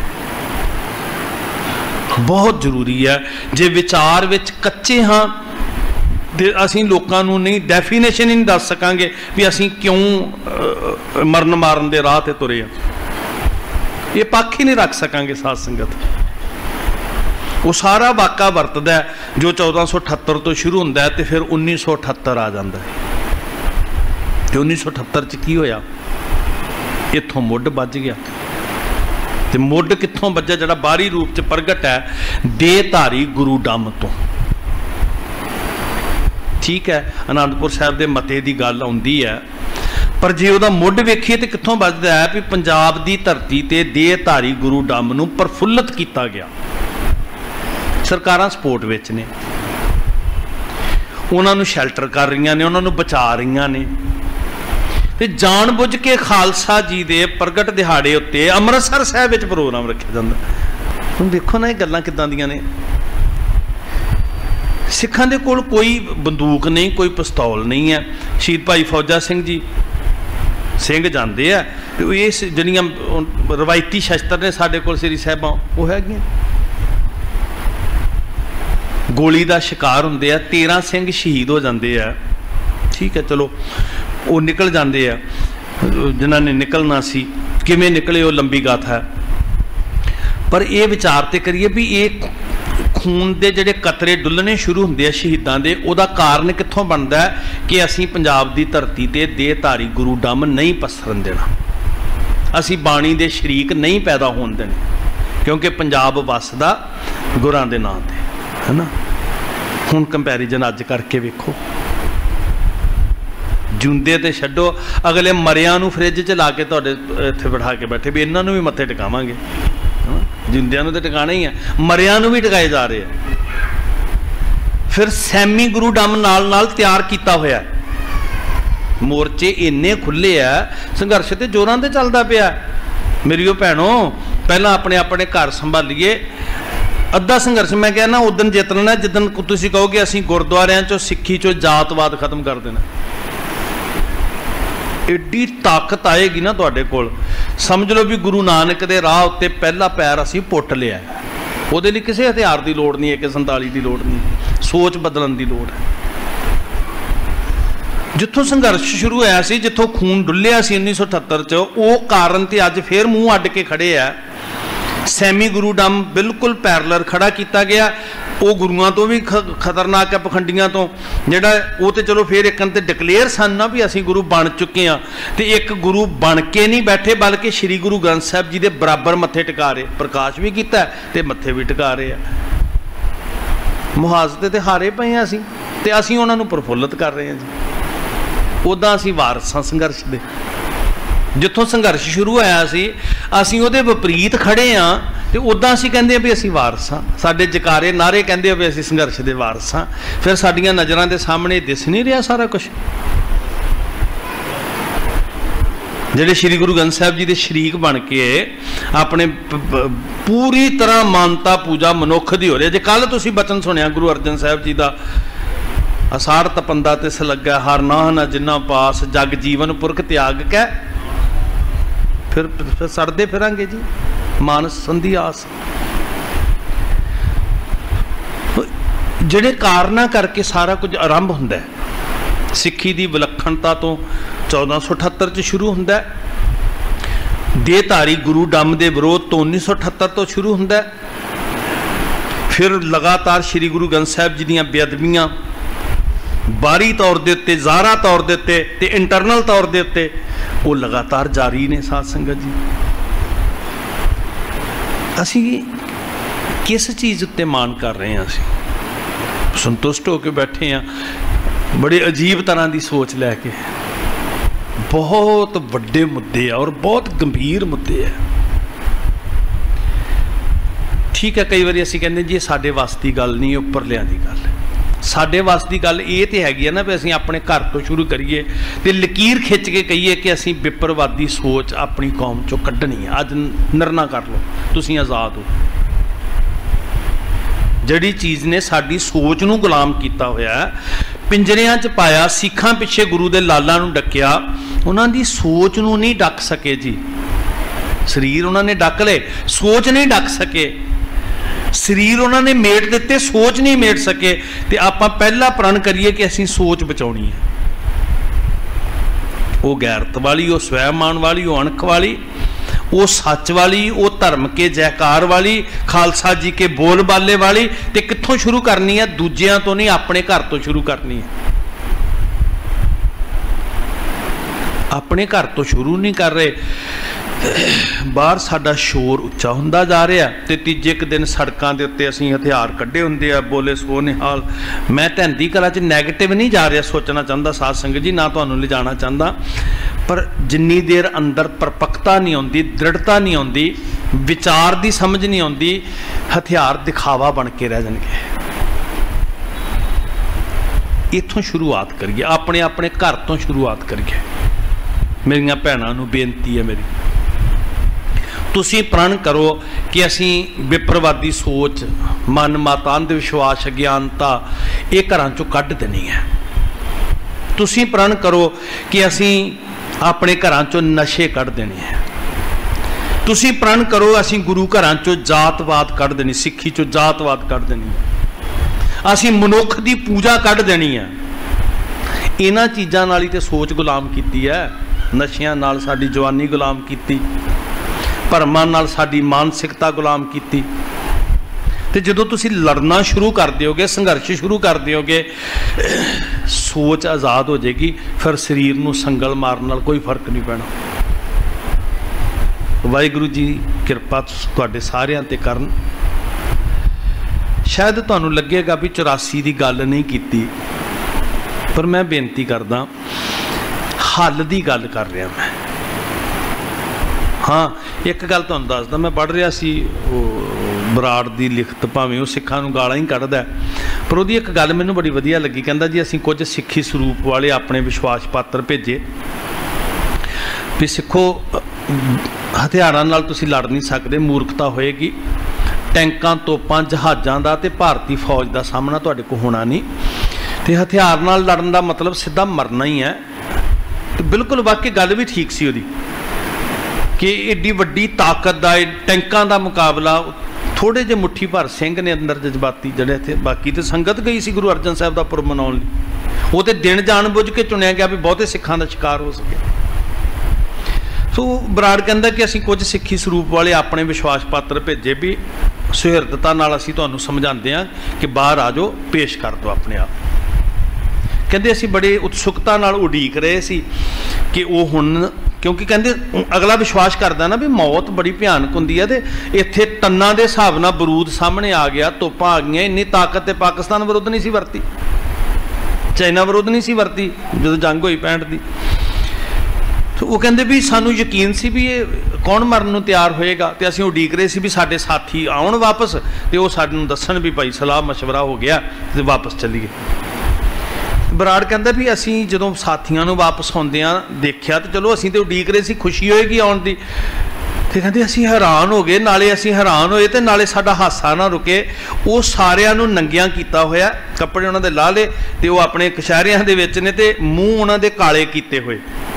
बहुत जरूरी है। जे विचार विच कच्चे हाँ तो असीं लोकां नूं नहीं डेफिनेशन ही नहीं दस सकांगे भी असीं क्यों मरन मारन दे राह ते तुरे आ। ये पक्ष ही नहीं रख सकांगे साध संगत। वो सारा वाका वरतदा है जो चौदह सौ अठहत्तर तो शुरू होंदा है तो फिर उन्नीस सौ अठहत्तर आ जाता है। तो उन्नीस सौ अठहत्तर च की होया, इत्थों मुੱਢ ਵੱਜ गया। तो मुੱਢ कित्थों ਵੱਜਿਆ? जिहड़ा बाहरी रूप च प्रगट है देहधारी गुरु डम तो। ठीक है, आनंदपुर साहब के मते की गल आउंदी है, पर जे उहदा मुੱਢ वेखीए तो कित्थों ਵੱਜਦਾ है भी पंजाब की धरती ते देहधारी गुरु डम नूं प्रफुल्लित किया गया। सरकारां सपोर्ट विच ने, उन्होंने शैल्टर कर रही ने, उन्होंने बचा रही ने। तो जान बुझ के खालसा जी के प्रगट दिहाड़े उत्ते अमृतसर साहिब विच प्रोग्राम रखा जाता। हुण देखो ना ये गल्लां किदां दियां ने। सिखां दे कोल कोई बंदूक नहीं, कोई पिस्तौल नहीं है। शहीद भाई फौजा सिंह जी सिंह जाते हैं, तो ये जिहड़ियां रवायती शस्त्र ने साडे कोल श्री साहिबां वो हैगियां। गोली का शिकार होंदे आ, तेरह सिंह शहीद हो जाते हैं। ठीक है, चलो वो निकल जाते हैं जिन्होंने ने निकलना सी, किवें निकले वो लंबी गाथा है। पर यह विचार तो करिए भी ये खून के जिहड़े कतरे डुलने शुरू होंदे आ शहीदां दे, उहदा कारण कित्थों बनदा है कि असीं पंजाब की धरती ते देहधारी गुरु डम नहीं पसरन देना, असीं बाणी दे शरीक नहीं पैदा होण देने, क्योंकि पंजाब वसदा गुरां दे नां ते है ना। हुण कंपैरिजन अज करके वेखो, जिंदे ते छड्डो, अगले मरियां नूं फ्रिज च ला के तुहाडे इत्थे बिठा के बैठे भी इन्हां नूं भी मत्थे टिकावांगे। जिंदियां नूं ते टिकाना ही है, मरियां नूं भी टिकाए जा रहे हैं। फिर सैमी गुरु डम नाल नाल तैयार किया होया, मोर्चे इन्ने खुले है, संघर्ष तो जोरां ते चलदा पिया। मेरियो भैणों, पहलां अपने अपने घर संभालीए। अद्धा संघर्ष मैं कहना उदन जितना जिदन तुसीं कहोगे असीं गुरुद्वारियां चों सिੱਖੀ चों जातवाद खत्म कर देना। एडी ताकत आएगी ना तुहाडे कोल, समझ लो भी गुरु नानक दे राह उत्ते पहला पैर असीं पुੱਟ लिया। उहदे लई किसी हथियार की लोड़ नहीं है, एक संताली की लोड़ नहीं, सोच बदलण की लोड़ है। जिथों संघर्ष शुरू होया सी, जिथों खून डुलिया सी उन्नीस सौ अठहत्तर च, वो कारण तो अज फिर मूँह अड्ड के खड़े है। सैमी गुरु डम बिल्कुल पैरलर खड़ा किया गया। वो गुरुआं तो भी खतरनाक है, पखंडियां तो जिहड़ा वो तो चलो फिर एक ते डिकलेयर सन ना भी असीं गुरु बन चुके हैं, तो एक गुरु बन के नहीं बैठे बल्कि श्री गुरु ग्रंथ साहिब जी के बराबर मत्थे टिका रहे, प्रकाश भी किया ते मत्थे भी टिका रहे हैं। मुहाजते ते हारे पे हैं असीं, ते असीं उन्हां नूं प्रफुल्लित कर रहे हैं जी। उदां असीं वारस हां संघर्ष दे। जिथों संघर्ष शुरू होया सी असीं उहदे विपरीत खड़े हाँ, तो उदां असीं कहंदे भी असीं वारस हाँ। साडे जकारे नारे कहंदे भी असीं संघर्ष दे वारस हाँ। फिर साडीआं नज़रां दे सामने दिस नहीं रहा सारा कुछ। जिहड़े श्री गुरु ग्रंथ साहिब जी दे शरीक बन के अपने पूरी तरह मानता पूजा मनुख दी हो रही है। जे कल तुसीं बचन सुनिया गुरु अर्जन साहिब जी का, असार तपंदा तिस लग्या हर नाह न जिन्ना पास, जग जीवन पुरख त्याग कै, फिर फिर सड़ते फिरांगे जी मानस संधि आस। जिहड़े कारणा करके सारा कुछ आरंभ हुंदा है। सिੱਖੀ की विलक्षणता तो चौदह सौ अठहत्तर च शुरू हुंदा है, देहधारी गुरु डम के विरोध तो उन्नीस सौ अठहत्तर तो शुरू हुंदा है। फिर लगातार श्री गुरु ग्रंथ साहिब जी दीआं बेअदबियां बाहरी तौर के उत्ते, ज़ाहरा तौर के उत्ते ते इंटरनल तौर के उत्ते वो लगातार जारी ने। साध संगत जी, असी किस चीज़ उत्ते मान कर रहे हैं? असी संतुष्ट होकर बैठे हैं बड़े अजीब तरह की सोच लैके। बहुत वड्डे मुद्दे और बहुत गंभीर मुद्दे है। ठीक है, कई बार असी कहते जी साडे वस की गल नहीं, उपरलियां दी गल है। साडे वास की गल ये तो हैगी है ना भी असीं अपने घर तो शुरू करिए तो लकीर खिंच के कहिए कि असीं विपरवादी सोच अपनी कौम चों कड्ढनी है। अज निर्णय कर लो, तुसीं आज़ाद हो। जिहड़ी चीज़ ने साडी सोच नूं गुलाम किया होया, पिंजरियां च पाया, सिखां पिछे गुरु दे लालां नूं डकिया, उन्हां दी सोच नूं नहीं डक सके जी। शरीर उन्होंने डक ले, सोच नहीं डक सके। शरीर उन्होंने मेट दिते, सोच नहीं मेट सके। तो आप पहला प्रण करिए कि असीं सोच बचाउणी है। वो गैरत वाली, वो स्वैमान वाली, वो अणख वाली, वो सच वाली, वो धर्म के जयकार वाली, खालसा जी के बोल बाले वाली, तो कित्थों शुरू करनी है? दूजियां तो नहीं, अपने घर तो शुरू करनी है। अपने घर तो शुरू नहीं कर रहे, बाहर साडा शोर उच्चा हुंदा जा रहा, तो तीजे एक दिन सड़कों के उत्ते असीं हथियार कड्ढे हुंदे आ, बोले सो निहाल। मैं धैंदी कला च नैगेटिव नहीं जा रहा सोचना चाहता साध संगत जी, ना तुहानूं ले जाना चाहता, पर जिन्नी देर अंदर परपक्ता नहीं आउंदी, दृढ़ता नहीं आउंदी, विचार की समझ नहीं आउंदी, हथियार दिखावा बन के रह जाणगे। इत्थों शुरुआत करिए, अपने अपने घर तो शुरुआत करिए। मेरियां भैणां नूं बेनती है मेरी, तुसीं प्रण करो कि असीं विप्रवादी सोच, मन मत, अंध विश्वास, अज्ञानता ये घरां चों कढ देनी है। तुसीं प्रण करो कि असीं अपने घरां चों नशे कढ देने हैं। तुसीं प्रण करो असीं गुरु घरां चों जातवाद कढ देनी, सिੱਖੀ चों जातवाद कढ देनी है। असीं मनुख की पूजा कढ देनी है। इन्हां चीज़ां नाल ही ते सोच गुलाम कीती है। नशियां नाल साडी जवानी गुलाम कीती, भरमां नाल साडी मानसिकता गुलाम कीती। तो जदों तुसीं लड़ना शुरू कर दोगे, संघर्ष शुरू कर दोगे, सोच आज़ाद हो जाएगी, फिर शरीर नूं संगल मारन नाल कोई फर्क नहीं पैना। वाहिगुरू जी किरपा तुहाडे सारिआं ते करन। शायद तुहानूं लगेगा भी चौरासी की गल नहीं कीती, पर मैं बेनती करदा हल की गल कर रहा मैं। हाँ, एक गल तुहानूं दसदा, मैं पढ़ रहा सी बराड़ की लिखत, भावें वो सिखां नूं गालां ही कढ़दा, पर उहदी एक गल मैनूं बड़ी वधिया लगी। कहंदा जी असीं कुछ सिੱਖੀ स्वरूप वाले अपने विश्वास पात्र भेजे भी सिੱਖੋ हथियारां नाल तुसीं लड़ नहीं सकदे, मूर्खता होएगी। टैंकां तोपां जहाज़ां दा ते भारती फौज का सामना तुहाडे कोल होना नहीं, तो हथियार नाल लड़न का मतलब सीधा मरना ही है। तो बिल्कुल वाकई गल भी ठीक सी उहदी कि एड्डी वड्डी ताकत का टैंकां का मुकाबला, थोड़े जे मुट्ठी भर सिंह ने अंदर जज्बाती जड़े थे, बाकी तो संगत गई सी गुरु अर्जन साहब का पुरब मनाउण लई। वो तो दिन जान बुझ के चुनिया गया भी बहुते सिखां का शिकार हो सके। सो बराड़ कहंदा कि असीं कुछ सिੱਖੀ स्वरूप वाले अपने विश्वास पात्र भेजे भी सुहिरदता नाल असीं तुहानूं समझाते हैं कि बाहर आ जाओ, पेश कर दो अपने आप। कहते असीं बड़े उत्सुकता नाल उड़ीक रहे सी कि वो हुण, क्योंकि कहते अगला विश्वास करता ना भी मौत बड़ी भयानक होंदी है, तो इत्थे टन्नां दे हिसाब नाल बरूद सामने आ गया, तोपां आ गईयां, इन्नी ताकत ते पाकिस्तान विरुद्ध नहीं सी वरती, चाइना विरुद्ध नहीं सी वरती जदों जंग होई पैंठ दी। तो वो कहते भी सानू यकीन सी भी ये कौन मरन नूं तैयार होएगा, तो असीं उड़ीक रहे सी भी साडे साथी आउण वापस, तो वो सानूं दस्सण भी भाई सलाह मशवरा हो गया तो वापस चलीए। बराड़ कहता भी असीं जदों साथियां नूं वापस आउंदिआं देखिया तो चलो असीं तो उड़ीक रहे सी, खुशी होएगी आउण दी, तो कहते असीं हैरान हो गए, नाले असीं हैरान होए तो नाले साडा हासा ना रुके। वो सारिआं नूं नंगियां कीता होया, कपड़े उन्हां दे ला ले, ते वो अपने कशहरियां दे विच ने ते मूँह उन्हां दे काले कीते होए।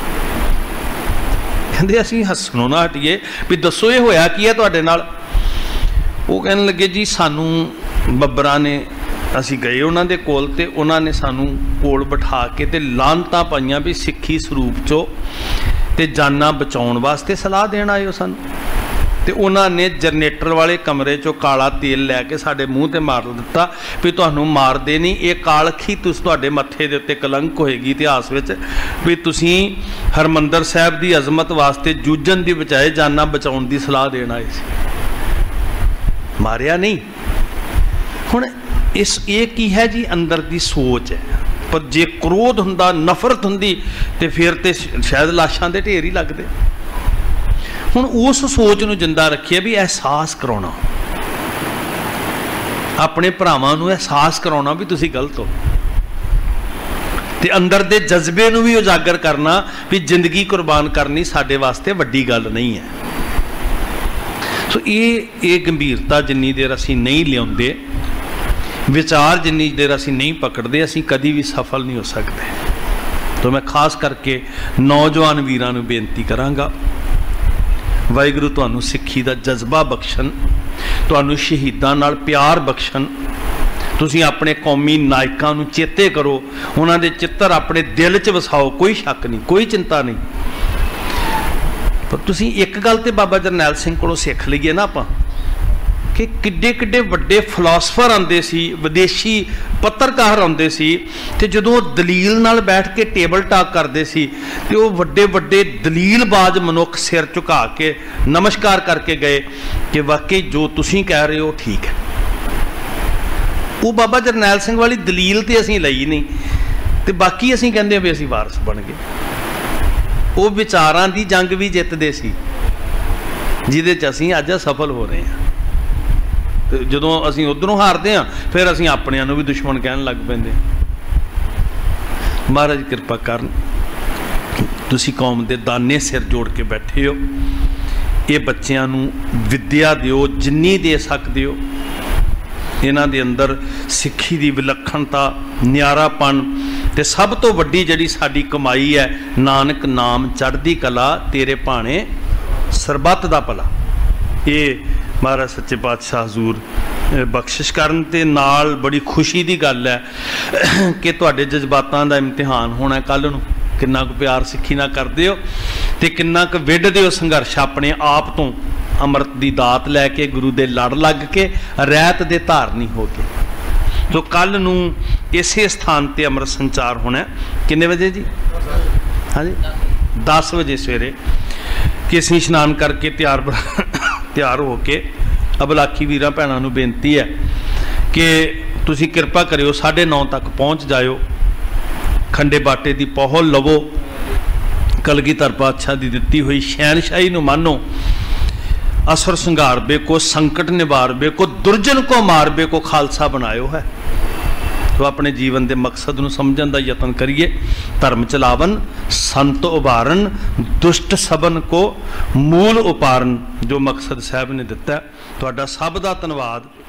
कहते असीं हੱਸਣੋਂ ना हटीए भी दसो ये होया की है तुहाडे नाल। वो कहन लगे जी सानू बब्बरां ने, असीं गए उन्हां दे कोल ते उन्हां ने सानू कोल बिठा के ते लानतां पाईयां भी सिੱਖੀ स्वरूप चो ते जाना बचाउण वास्ते सलाह देण आए हो सानू। ते उन्होंने जनरेटर वाले कमरे चो काला तेल लैके साडे मूँह ते मार दिता भी तुहानूं मार दे नहीं, ये कालखी तुस तुहाडे मत्थे दे उत्ते कलंक होएगी इतिहास विच भी तुसीं हरमंदर साहब की अजमत वास्ते जूझण दी बजाए जाना बचाउण दी सलाह देण आए सी, मारिया नहीं। हुण इस ये की है जी, अंदर की सोच है। पर जे क्रोध हुंदा, नफरत हुंदी ते फिर ते शायद लाशां दे ढेर ही लगदे। हुण उस सोच नूं जिंदा रखिए भी एहसास कराउणा, अपने भरावां नूं एहसास कराउणा भी तुसीं गलत हो, ते अंदर दे जज्बे नूं भी उजागर करना भी जिंदगी कुर्बान करनी साडे वास्ते वड्डी गल नहीं है। सो ये ये गंभीरता जिन्नी देर असीं नहीं लिआउंदे, विचार जिन्नी देर असीं नहीं पकड़ते, असीं कदी भी सफल नहीं हो सकते। तो मैं खास करके नौजवान वीरां नूं बेनती करांगा, वाहिगुरू तुहानूं सिੱਖੀ दा जज्बा बख्शण, तुहानूं शहीदां नाल प्यार बख्शण। तुसीं अपने कौमी नायकां नूं चेते करो, उन्हां दे चित्तर अपने दिल च वसाओ, कोई शक नहीं, कोई चिंता नहीं। पर तुसीं एक गल ते बाबा जरनैल सिंह कोलों सिख लईए ना आपां कि किड्डे किड्डे वड्डे फिलासफर आते सी, विदेशी पत्रकार आते सी, ते जदों दलील नाल बैठ के टेबल टाक करते सी ते वो वड्डे वड्डे दलीलबाज मनुख सिर झुका के नमस्कार करके गए कि वाकई जो तुसीं कह रहे हो ठीक है। वो बाबा जरनैल सिंह वाली दलील तो असीं लई नहीं, तो बाकी असीं कहंदे भी असीं वारस बन गए। वो विचारां दी जंग भी जितदे सी जिहदे च असीं अज सफल हो रहे हैं। ਜਦੋਂ ਅਸੀਂ ਉਧਰੋਂ ਹਾਰਦੇ ਹਾਂ ਫਿਰ ਅਸੀਂ ਆਪਣਿਆਂ ਨੂੰ ਵੀ ਦੁਸ਼ਮਣ ਕਹਿਣ ਲੱਗ ਪੈਂਦੇ। ਮਹਾਰਾਜ ਕਿਰਪਾ ਕਰਨ, ਤੁਸੀਂ ਕੌਮ ਦੇ ਦਾਨੇ ਸਿਰ ਜੋੜ ਕੇ ਬੈਠੇ ਹੋ। ਇਹ ਬੱਚਿਆਂ ਨੂੰ ਵਿੱਦਿਆ ਦਿਓ ਜਿੰਨੀ ਦੇ ਸਕਦੇ ਹੋ। ਇਹਨਾਂ ਦੇ ਅੰਦਰ ਸਿੱਖੀ ਦੀ ਵਿਲੱਖਣਤਾ, ਨਿਆਰਾਪਣ ਤੇ ਸਭ ਤੋਂ ਵੱਡੀ ਜਿਹੜੀ ਸਾਡੀ ਕਮਾਈ ਹੈ, ਨਾਨਕ ਨਾਮ ਚੜ੍ਹਦੀ ਕਲਾ ਤੇਰੇ ਭਾਣੇ ਸਰਬੱਤ ਦਾ ਭਲਾ। ਇਹ महाराज सच्चे पातशाह हजूर बख्शिश करन ते नाल बड़ी खुशी की गल है कि तुहाडे जज्बातां दा इम्तिहान होना कल नूं। किन्ना कुछ प्यार सिक्खी ना करदे हो ते किन्ना कुछ विढ़दे हो संघर्ष अपने आप तो, अमृत की दात लैके गुरु दे लड़ लग के रैत दे धारनी हो के। तो कल नूं इसे स्थान ते अमृत संचार होना। किन्ने बजे जी? हाँ जी, दस बजे सवेरे कि असीं इशनान करके तैयार तैयार हो के अबलाखी वीरां भैणां नूं बेनती है कि तुसीं किरपा करियो साढ़े नौ तक पहुँच जाओ। खंडे बाटे की पौहल लवो, कलगीधर पातशाह की दित्ती हुई शहनशाही नूं मानो। असर संघारबे को, संकट निवारबे को, दुर्जन को मारबे को खालसा बनायो है। तो अपने जीवन के मकसद नूं समझण दा यतन करिए। धर्म चलावन, संत उभारन, दुष्ट सबन को मूल उपारन, जो मकसद साहब ने दिता। तुहाडा सब दा धन्नवाद।